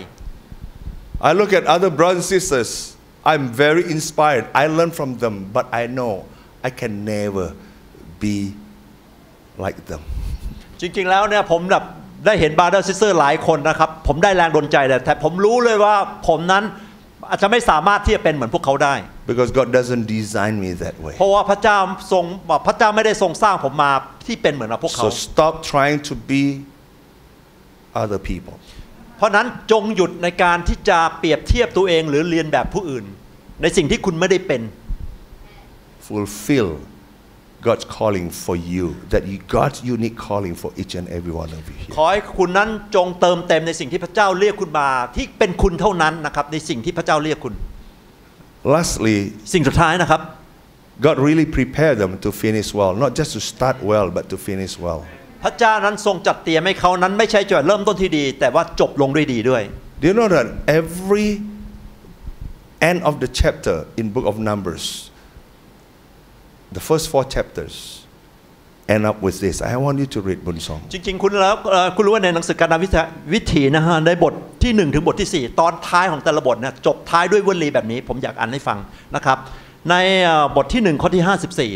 I look at other brothers and sisters. I'm very inspired. I learn from them, but I know I can never be like them. จริงๆแล้วเนี่ยผมแบบได้เห็นบราเดอร์ซิสเตอร์หลายคนนะครับผมได้แรงดลใจแต่ผมรู้เลยว่าผมนั้นอาจจะไม่สามารถที่จะเป็นเหมือนพวกเขาได้ Because God doesn't design me that way. เพราะว่าพระเจ้าทรงพระเจ้าไม่ได้ทรงสร้างผมมาที่เป็นเหมือนกับพวกเขา So stop trying to be other people. เพราะนั้นจงหยุดในการที่จะเปรียบเทียบตัวเองหรือเรียนแบบผู้อื่นในสิ่งที่คุณไม่ได้เป็น fulfill God's calling for you that you God's unique calling for each and every one of you here. ขอให้คุณนั้นจงเติมเต็มในสิ่งที่พระเจ้าเรียกคุณมาที่เป็นคุณเท่านั้นนะครับในสิ่งที่พระเจ้าเรียกคุณ Lastly, สิ่งสุดท้ายนะครับ God really prepared them to finish well, not just to start well, but to finish well. พระเจ้านั้นทรงจัดเตรียมให้เขานั้นไม่ใช่จะเริ่มต้นที่ดีแต่ว่าจบลงด้วยดีด้วย Do you know that every end of the chapter in Book of Numbers, the first four chapters end up with this. I want you to read บุญทรง จริงๆคุณแล้วคุณรู้ว่าในหนังสือการนำวิถีนะฮะในบทที่หนึ่งถึงบทที่สี่ตอนท้ายของแต่ละบทเนี่ยจบท้ายด้วยวลีแบบนี้ผมอยากอ่านให้ฟังนะครับในบทที่หนึ่งข้อที่ห้าสิบสี่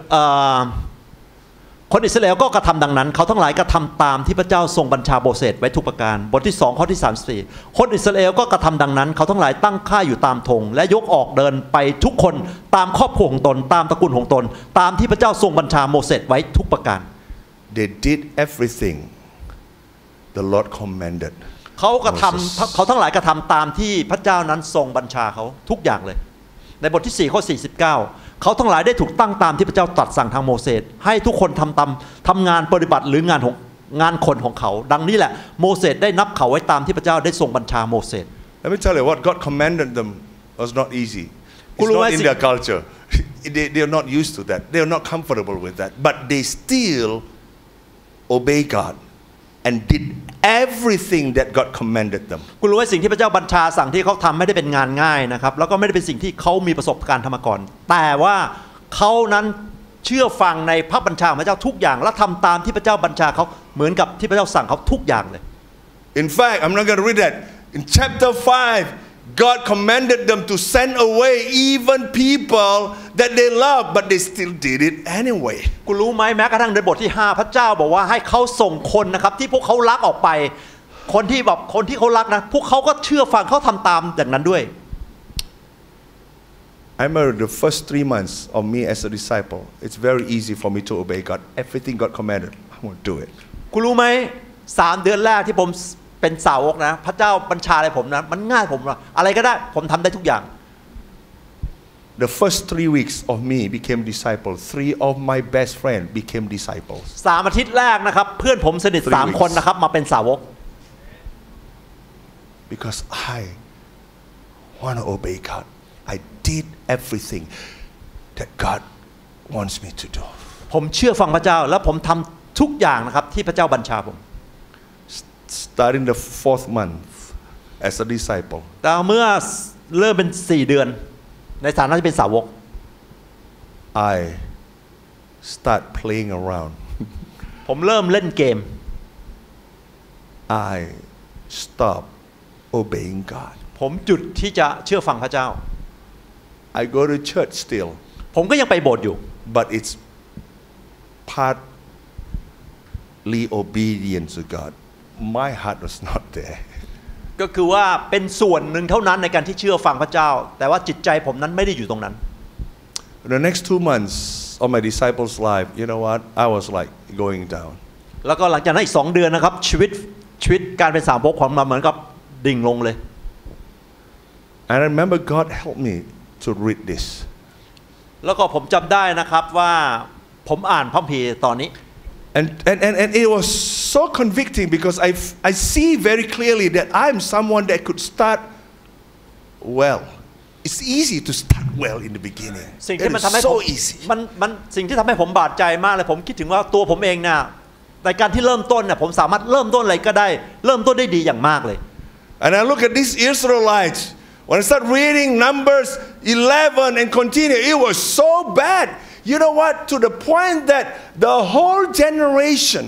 คนอิสราเอลก็กระทำดังนั้นเขาทั้งหลายกระทำตามที่พระเจ้าทรงบัญชาโมเสสไว้ทุกประการบทที่สองข้อที่สามสิบสี่คนอิสราเอลก็กระทำดังนั้นเขาทั้งหลายตั้งค่ายอยู่ตามธงและยกออกเดินไปทุกคนตามครอบครัวของตนตามตระกูลของตนตามที่พระเจ้าทรงบัญชาโมเสสไว้ทุกประการ They did everything the Lord commanded. เขากระทำเขาทั้งหลายกระทำตามที่พระเจ้านั้นทรงบัญชาเขาทุกอย่างเลยในบทที่สี่ข้อสี่สิบเก้าเขาทั้งหลายได้ถูกตั้งตามที่พระเจ้าตรัสสั่งทางโมเสสให้ทุกคนทำตามทำงานปฏิบัติหรืองานของงานคนของเขาดังนี้แหละโมเสสได้นับเขาไว้ตามที่พระเจ้าได้ทรงบัญชาโมเสส Let me tell you what God commanded them was not easy. It's not in their culture. They they are not used to that. They are not comfortable with that. But they still obey God and did everything that God commanded them. คุณรู้ว่าสิ่งที่พระเจ้าบัญชาสั่งที่เขาทำไม่ได้เป็นงานง่ายนะครับแล้วก็ไม่ได้เป็นสิ่งที่เขามีประสบการณ์ทำมาก่อนแต่ว่าเขานั้นเชื่อฟังในพระบัญชาของพระเจ้าทุกอย่างและทำตามที่พระเจ้าบัญชาเขาเหมือนกับที่พระเจ้าสั่งเขาทุกอย่างเลย In fact, I'm not going to read that. In chapter five, God commanded them to send away even people that they love, but they still did it anyway. คุณรู้ไหมแม้กระทั่งในบทที่ห้าพระเจ้าบอกว่าให้เขาส่งคนนะครับที่พวกเขารักออกไปคนที่แบบคนที่เขารักนะพวกเขาก็เชื่อฟังเขาทำตามอย่างนั้นด้วย I remember the first three months of me as a disciple. It's very easy for me to obey God. Everything God commanded, I want to do it. คุณรู้ไหมสามเดือนแรกที่ผมเป็นสาวกนะพระเจ้าบัญชาอะไรผมนะมันง่ายผมนะอะไรก็ได้ผมทำได้ทุกอย่าง The first three weeks of me became disciples. Three of my best friends became disciples. สามอาทิตย์แรกนะครับเพื่อนผมสนิทสามคนนะครับมาเป็นสาวก Because I want to obey God. I did everything that God wants me to do. ผมเชื่อฟังพระเจ้าและผมทำทุกอย่างนะครับที่พระเจ้าบัญชาผม Starting the fourth month as a disciple. แต่เมื่อเริ่มเป็นสี่เดือนในฐานะที่เป็นสาวก I start playing around. ผมเริ่มเล่นเกม I stop obeying God. ผมหยุดที่จะเชื่อฟังพระเจ้า I go to church still. ผมก็ยังไปโบสถ์อยู่ But it's partly obedience to God. My heart was not there. ก็คือว่าเป็นส่วนหนึ่งเท่านั้นในการที่เชื่อฟังพระเจ้าแต่ว่าจิตใจผมนั้นไม่ได้อยู่ตรงนั้น The next two months of my disciples' life, you know what? I was like going down. แล้วก็หลังจากนั้นอีกสองเดือนนะครับชีวิตชีวิตการเป็นสาวกของเราเหมือนกับดิ่งลงเลย And I remember God helped me to read this. แล้วก็ผมจำได้นะครับว่าผมอ่านพระคัมภีร์ตอนนี้ And, and, and, and it was so convicting because I, I see very clearly that I'm someone that could start well. It's easy to start well in the beginning. สิ่งที่มันทำให้ so ผม easy. มันมันสิ่งที่ทำให้ผมบาดใจมากเลยผมคิดถึงว่าตัวผมเองเนี่ยในการที่เริ่มต้นเนี่ยผมสามารถเริ่มต้นอะไรก็ได้เริ่มต้นได้ดีอย่างมากเลย And I look at these Israelites. When I start reading Numbers eleven and continue, it was so bad. You know what? To the point that the whole generation,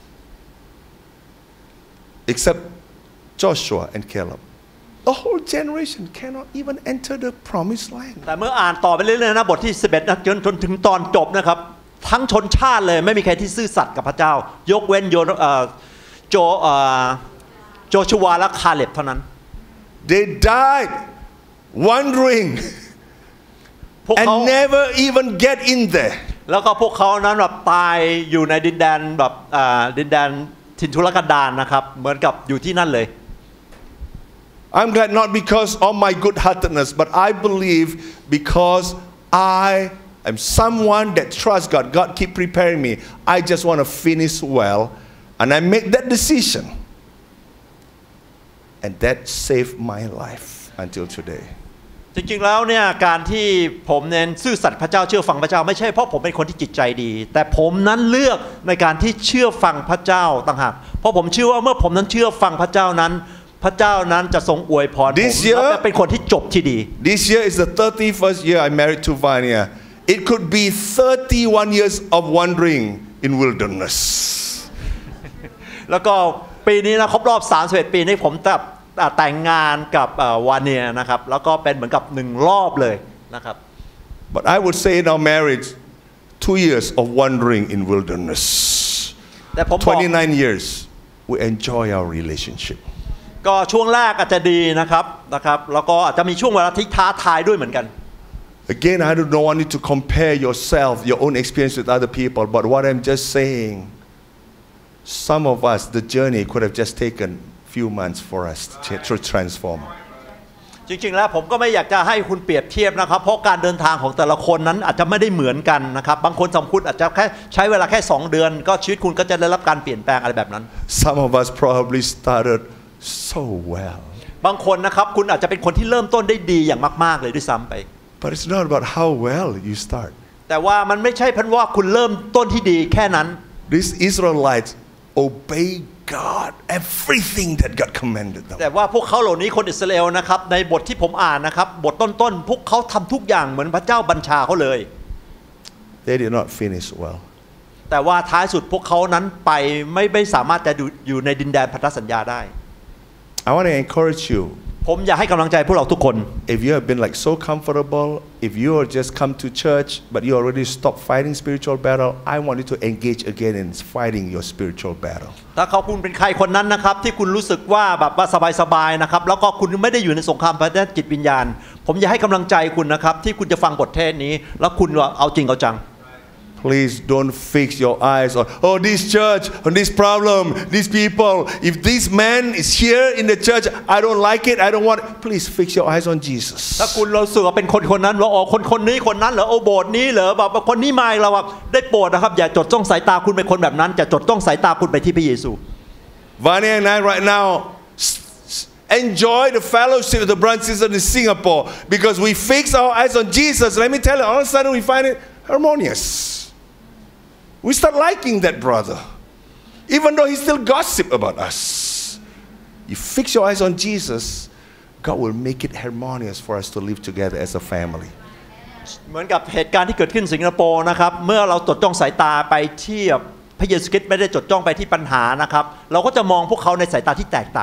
except Joshua and Caleb, the whole generation cannot even enter the promised land. แต่เมื่ออ่านต่อไปเรื่อยๆนะบทที่สิบเอ็ดนะจนจนถึงตอนจบนะครับทั้งชนชาติเลยไม่มีใครที่ซื่อสัตย์กับพระเจ้ายกเว้นโยโจโจชูวาและคาเลบเท่านั้น They died wandering and never even get in there. แล้วก็พวกเขานั้นแบบตายอยู่ในดินแดนแบบดินแดนถิ่นทุรกันดารนะครับเหมือนกับอยู่ที่นั่นเลย I'm glad not because of my good-heartedness, but I believe because I am someone that trusts God. God keep preparing me. I just want to finish well, and I make that decision, and that saved my life until today. จริงๆแล้วเนี่ยการที่ผมเน้นซื่อสัตย์พระเจ้าเชื่อฟังพระเจ้าไม่ใช่เพราะผมเป็นคนที่จิตใจดีแต่ผมนั้นเลือกในการที่เชื่อฟังพระเจ้าต่างหากเพราะผมเชื่อว่าเมื่อผมนั้นเชื่อฟังพระเจ้านั้นพระเจ้านั้นจะทรงอวยพรผมและเป็นคนที่จบที่ดี This year is the thirty-first year I married to Vania. It could be thirty-one years of wandering in wilderness. แล้วก็ปีนี้นะครบรอบสามสิบเอ็ดปีนี้ผมแต่งงานกับวาเนียนะครับแล้วก็เป็นเหมือนกับหนึ่งรอบเลยนะครับ But I would say in our marriage two years of wandering in wilderness แต่ผมบอก twenty-nine years we enjoy our relationship ก็ช่วงแรกอาจจะดีนะครับนะครับแล้วก็อาจจะมีช่วงเวลาที่ท้าทายด้วยเหมือนกัน Again I don't want you to compare yourself your own experience with other people but what I'm just saying some of us the journey could have just taken few months for us to transform จริงๆแล้วผมก็ไม่อยากจะให้คุณเปรียบเทียบนะครับเพราะการเดินทางของแต่ละคนนั้นอาจจะไม่ได้เหมือนกันนะครับบางคนสมคุณอาจจะแค่ใช้เวลาแค่สองเดือนก็ชีวิตคุณก็จะได้รับการเปลี่ยนแปลงอะไรแบบนั้น Some of us probably started so well บางคนนะครับคุณอาจจะเป็นคนที่เริ่มต้นได้ดีอย่างมากๆเลยด้วยซ้ำไป But it's not about how well you start แต่ว่ามันไม่ใช่เพันว่าคุณเริ่มต้นที่ดีแค่นั้น These Israelites obey God everything that God commanded them แต่ว่าพวกเขาเหล่านี้คนอิสราเอลนะครับในบทที่ผมอ่านนะครับบทต้นๆพวกเขาทำทุกอย่างเหมือนพระเจ้าบัญชาเขาเลย They did not finish well แต่ว่าท้ายสุดพวกเขานั้นไปไม่ไม่สามารถจะอยู่ในดินแดนพันธสัญญาได้ I want to encourage you ผมอยากให้กำลังใจพวกเราทุกคน If you have been like so comfortable if you are just come to church but you already stopped fighting spiritual battle I want you to engage again in fighting your spiritual battle ถ้าเขาคุณเป็นใครคนนั้นนะครับที่คุณรู้สึกว่าแบบว่าสบายๆนะครับแล้วก็คุณไม่ได้อยู่ในสงครามทางจิตวิญญาณผมอยากให้กำลังใจคุณนะครับที่คุณจะฟังบทเทศนี้แล้วคุณเอาจริงเอาจัง Please don't fix your eyes on, oh, this church, on this problem, these people. If this man is here in the church, I don't like it, I don't want it. Please fix your eyes on Jesus. ถ้าคุณเราสึกว่าเป็นคนคนนั้นว่าอ๋อคนคนนี้คนนั้นเหรอโอ้โบสถ์นี้เหรอแบบคนนี้มาเราแบบได้โปรดนะครับอย่าจดจ้องสายตาคุณเป็นคนแบบนั้นจะจดจ้องสายตาคุณไปที่พระเยซู Vania and I right now enjoy the fellowship with the brothers and sisters in Singapore because we fix our eyes on Jesus. Let me tell you, all of a sudden we find it harmonious.We start liking that brother, even though he still gossip about us. You fix your eyes on Jesus, God will make it harmonious for us to live together as a family. เหมือนกับเหตุการณ์ที่เกิดขึ้นสิงคโปร์นะครับเมื่อเราจดจ้องสายตาไปที่พระเยซูคริสต์ไม่ได้จดจ้องไปที่ปัญหานะครับเราก็จะมองพวกเขาในสายตาที่แตกต่าง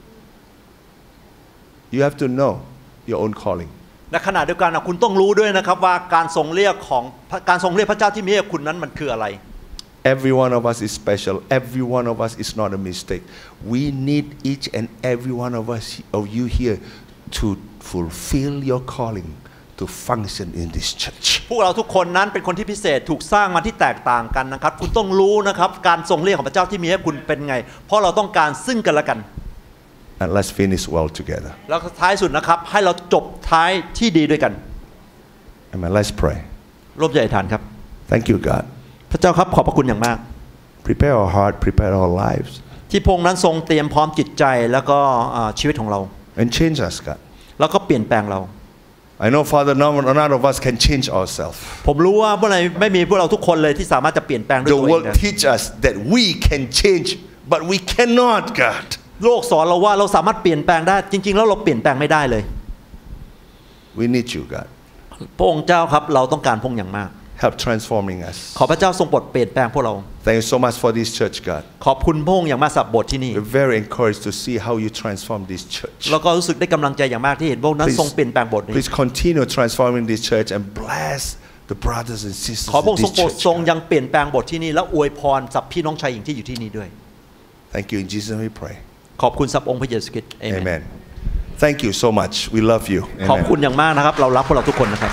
You have to know your own calling. ในขณะเดียวกันคุณต้องรู้ด้วยนะครับว่าการทรงเรียกของการทรงเรียกพระเจ้าที่มีให้คุณนั้นมันคืออะไร Every one of us is special. Every one of us is not a mistake. We need each and every one of us of you here to fulfill your calling to function in this church. พวกเราทุกคนนั้นเป็นคนที่พิเศษถูกสร้างมาที่แตกต่างกันนะครับคุณต้องรู้นะครับการทรงเรียกของพระเจ้าที่มีให้คุณเป็นไงเพราะเราต้องการซึ่งกันและกัน And let's finish well together. แล้วท้ายสุดนะครับให้เราจบท้ายที่ดีด้วยกัน Amen. Let's pray. ร่วมใจอธิษฐานครับ Thank you, God. พระเจ้าครับขอบพระคุณอย่างมาก Prepare our heart, prepare our lives. ที่พระองค์นั้นทรงเตรียมพร้อมจิตใจแล้วก็ชีวิตของเรา And change us, God. แล้วก็เปลี่ยนแปลงเรา I know, Father, none of us can change ourselves. ผมรู้ว่าเมื่อไหร่ไม่มีพวกเราทุกคนเลยที่สามารถจะเปลี่ยนแปลงด้วย The ตัวเอง world ได้ teach us that we can change, but we cannot, God. โลกสอนเราว่าเราสามารถเปลี่ยนแปลงได้จริงๆแล้วเราเปลี่ยนแปลงไม่ได้เลย We need you, God. พระองค์เจ้าครับเราต้องการพระองค์อย่างมาก Help transforming us. ขอพระเจ้าทรงโปรดเปลี่ยนแปลงพวกเรา Thank you so much for this church, God. ขอบคุณพระองค์อย่างมากสำหรับบทที่นี่ We're very encouraged to see how you transform this church. แล้วก็รู้สึกได้กำลังใจอย่างมากที่เห็นพระองค์นั้นทรงเปลี่ยนแปลงบทนี้ Please continue transforming this church and bless the brothers and sisters ขอพระองค์ in ทรง this โปรด church. ทรงยังเปลี่ยนแปลงบทที่นี่และอวยพรสับพี่น้องชายหญิงที่อยู่ที่นี่ด้วย Thank you. In Jesus' name we pray. ขอบคุณสับองค์พระเยซูคริสต์ Amen. Thank you so much. We love you. ขอบคุณ Amen. อย่างมากนะครับเรารักพวกเราทุกคนนะครับ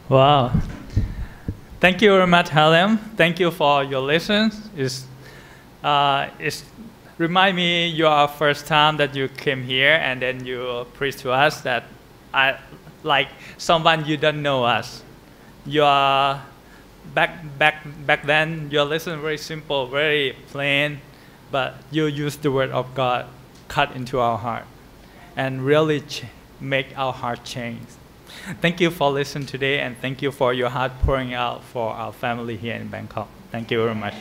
Wow. Thank you very much, Harlem. Thank you for your lessons. It's, uh, it's remind me your first time that you came here and then you preached to us that I like someone you don't know us. Your back back back then your lesson very simple, very plain, but you use the word of God cut into our heart and really ch- make our heart change. Thank you for listening today and thank you for your heart pouring out for our family here in Bangkok. Thank you very much.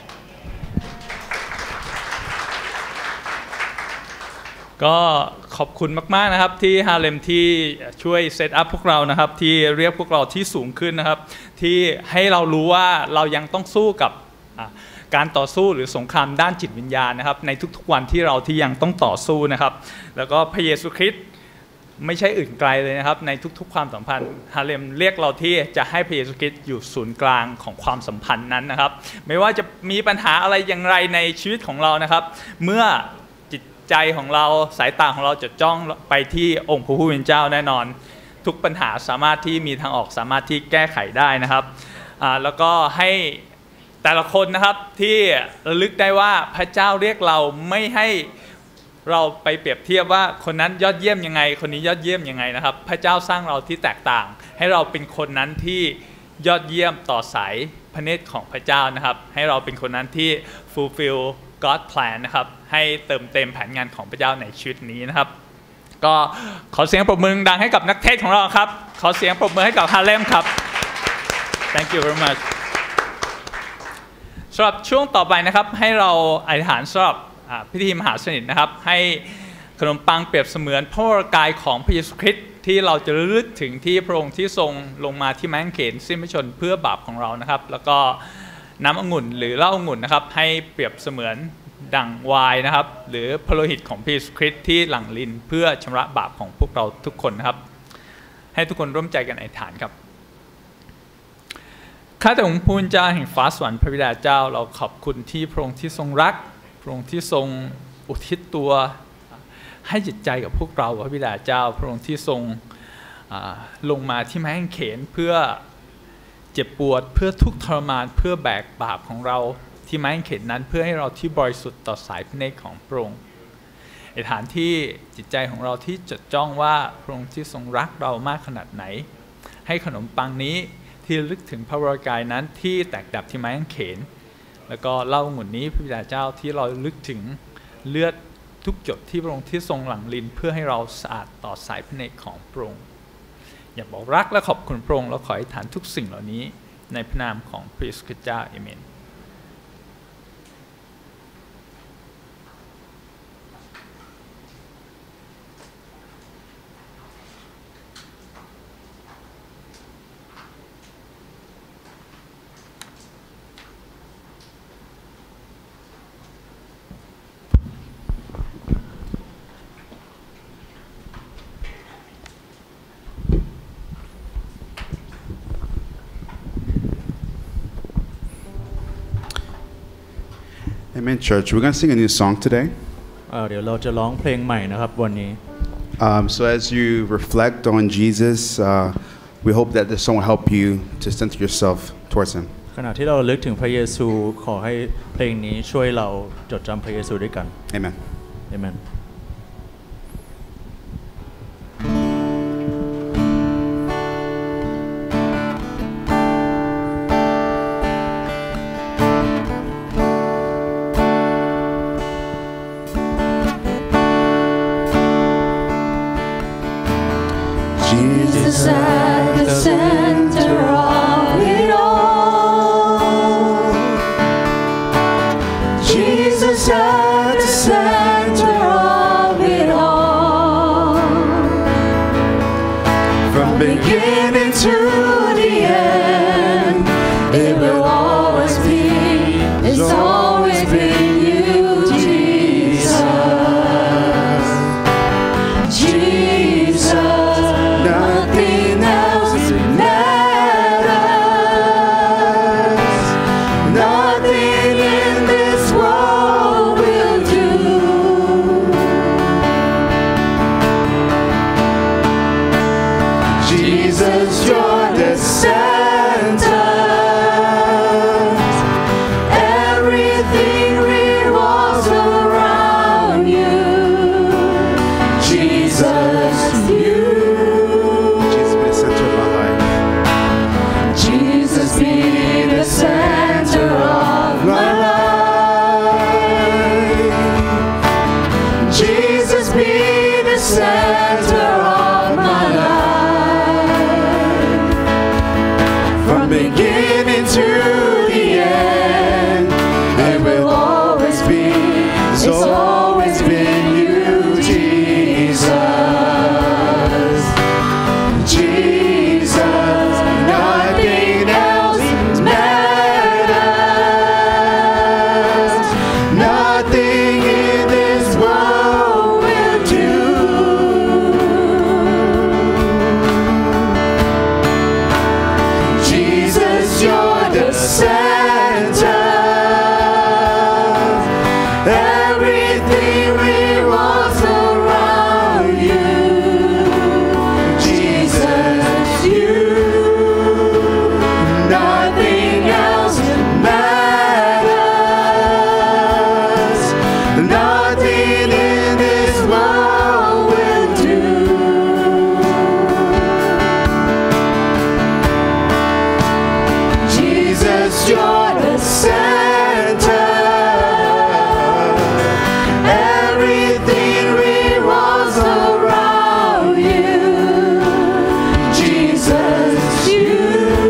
ก็ขอบคุณมากๆนะครับที่ฮาเลมที่ช่วยเซตอัพพวกเรานะครับที่เรียกพวกเราที่สูงขึ้นนะครับที่ให้เรารู้ว่าเรายังต้องสู้กับการต่อสู้หรือสงครามด้านจิตวิญญาณนะครับในทุกๆวันที่เราที่ยังต้องต่อสู้นะครับแล้วก็พระเยซูคริสต์ไม่ใช่อื่นไกลเลยนะครับในทุกๆความสัมพันธ์ฮาเลมเรียกเราที่จะให้พระเยซูคริสต์อยู่ศูนย์กลางของความสัมพันธ์นั้นนะครับไม่ว่าจะมีปัญหาอะไรอย่างไรในชีวิตของเรานะครับเมื่อใจของเราสายตาของเราจะจ้องไปที่องค์พระผู้เป็นเจ้าแน่นอนทุกปัญหาสามารถที่มีทางออกสามารถที่แก้ไขได้นะครับแล้วก็ให้แต่ละคนนะครับที่ระลึกได้ว่าพระเจ้าเรียกเราไม่ให้เราไปเปรียบเทียบว่าคนนั้นยอดเยี่ยมยังไงคนนี้ยอดเยี่ยมยังไงนะครับพระเจ้าสร้างเราที่แตกต่างให้เราเป็นคนนั้นที่ยอดเยี่ยมต่อสายพระเนตรของพระเจ้านะครับให้เราเป็นคนนั้นที่ fulfill God plan นะครับให้เติมเต็มแผนงานของพระเจ้าในชีวิตนี้นะครับก็ขอเสียงปรบมือดังให้กับนักเทศของเราครับขอเสียงปรบมือให้กับฮาเลมครับ Thank you very much สำหรับช่วงต่อไปนะครับให้เราอธิษฐานสำหรับพิธีมหาสนิทนะครับให้ขนมปังเปรียบเสมือนพระวรกายของพระเยซูคริสต์ที่เราจะระลึกถึงที่พระองค์ที่ทรงลงมาที่ไม้กางเขนสิ้นพระชนม์เพื่อบาปของเรานะครับแล้วก็น้ำองุ่นหรือเหล้าองุ่นนะครับให้เปรียบเสมือนดั่งไวน์นะครับหรือพระโลหิตของพระเยซูคริสต์ที่หลั่งลิ้นเพื่อชำระบาปของพวกเราทุกคนนะครับให้ทุกคนร่วมใจกันอธิษฐานครับข้าแต่องค์พระผู้เป็นเจ้าแห่งฟ้าสวรรค์พระบิดาเจ้าเราขอบคุณที่พระองค์ที่ทรงรักพระองค์ที่ทรงอุทิศตัวให้จิตใจกับพวกเราพระบิดาเจ้าพระองค์ที่ทรงลงมาที่ไม้กางเขนเพื่อเจ็บปวดเพื่อทุกข์ทรมานเพื่อแบกบาปของเราที่ไม้กางเขนนั้นเพื่อให้เราที่บริสุทธิ์ต่อสายพระเนตรของพระองค์ในฐานที่จิตใจของเราที่จดจ้องว่าพระองค์ที่ทรงรักเรามากขนาดไหนให้ขนมปังนี้ที่ลึกถึงพระวรกายนั้นที่แตกดับที่ไม้กางเขนแล้วก็เหล้าองุ่นนี้พระบิดาเจ้าที่เราลึกถึงเลือดทุกหยดที่พระองค์ที่ทรงหลั่งลิ้นเพื่อให้เราสะอาดต่อสายพระเนตรของพระองค์อยากบอกรักและขอบคุณพระองค์และขอให้ฐานทุกสิ่งเหล่านี้ในพระนามของพระเยซูคริสต์เจ้าอาเมน Amen, church. We're going to sing a new song today. เดี๋ยวเราจะร้องเพลงใหม่นะครับวันนี้ Um, so as you reflect on Jesus, uh, we hope that this song will help you to center yourself towards Him. ขณะที่เราลึกถึงพระเยซูขอให้เพลงนี้ช่วยเราจดจำพระเยซูด้วยกัน Amen. Amen. Jesus at the center of it all. Jesus at the center of it all. From beginning to the end, it will always be, it's always been you, Jesus. Jesus. Nothing else matters. Nothing in this world will do. Jesus, you're the center. center. Everything revolves around you. Jesus, you. Nothing else matters. Nothing in this world will do. Jesus, you're the center. Everything revolves around you. Jesus, you.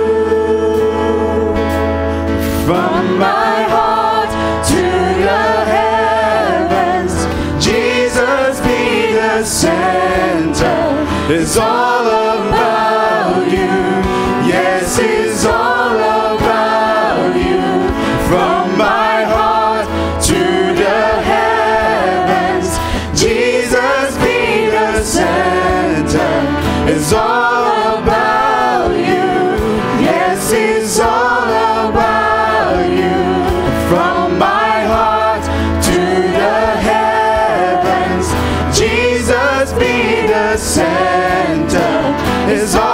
From my heart to the heavens, Jesus be the center. It's all about you. Yes, it's all about you. From my heart to the heavens, Jesus be the center. It's all about you. Yes, it's all about you. From my heart to the heavens, Jesus be the center. It's all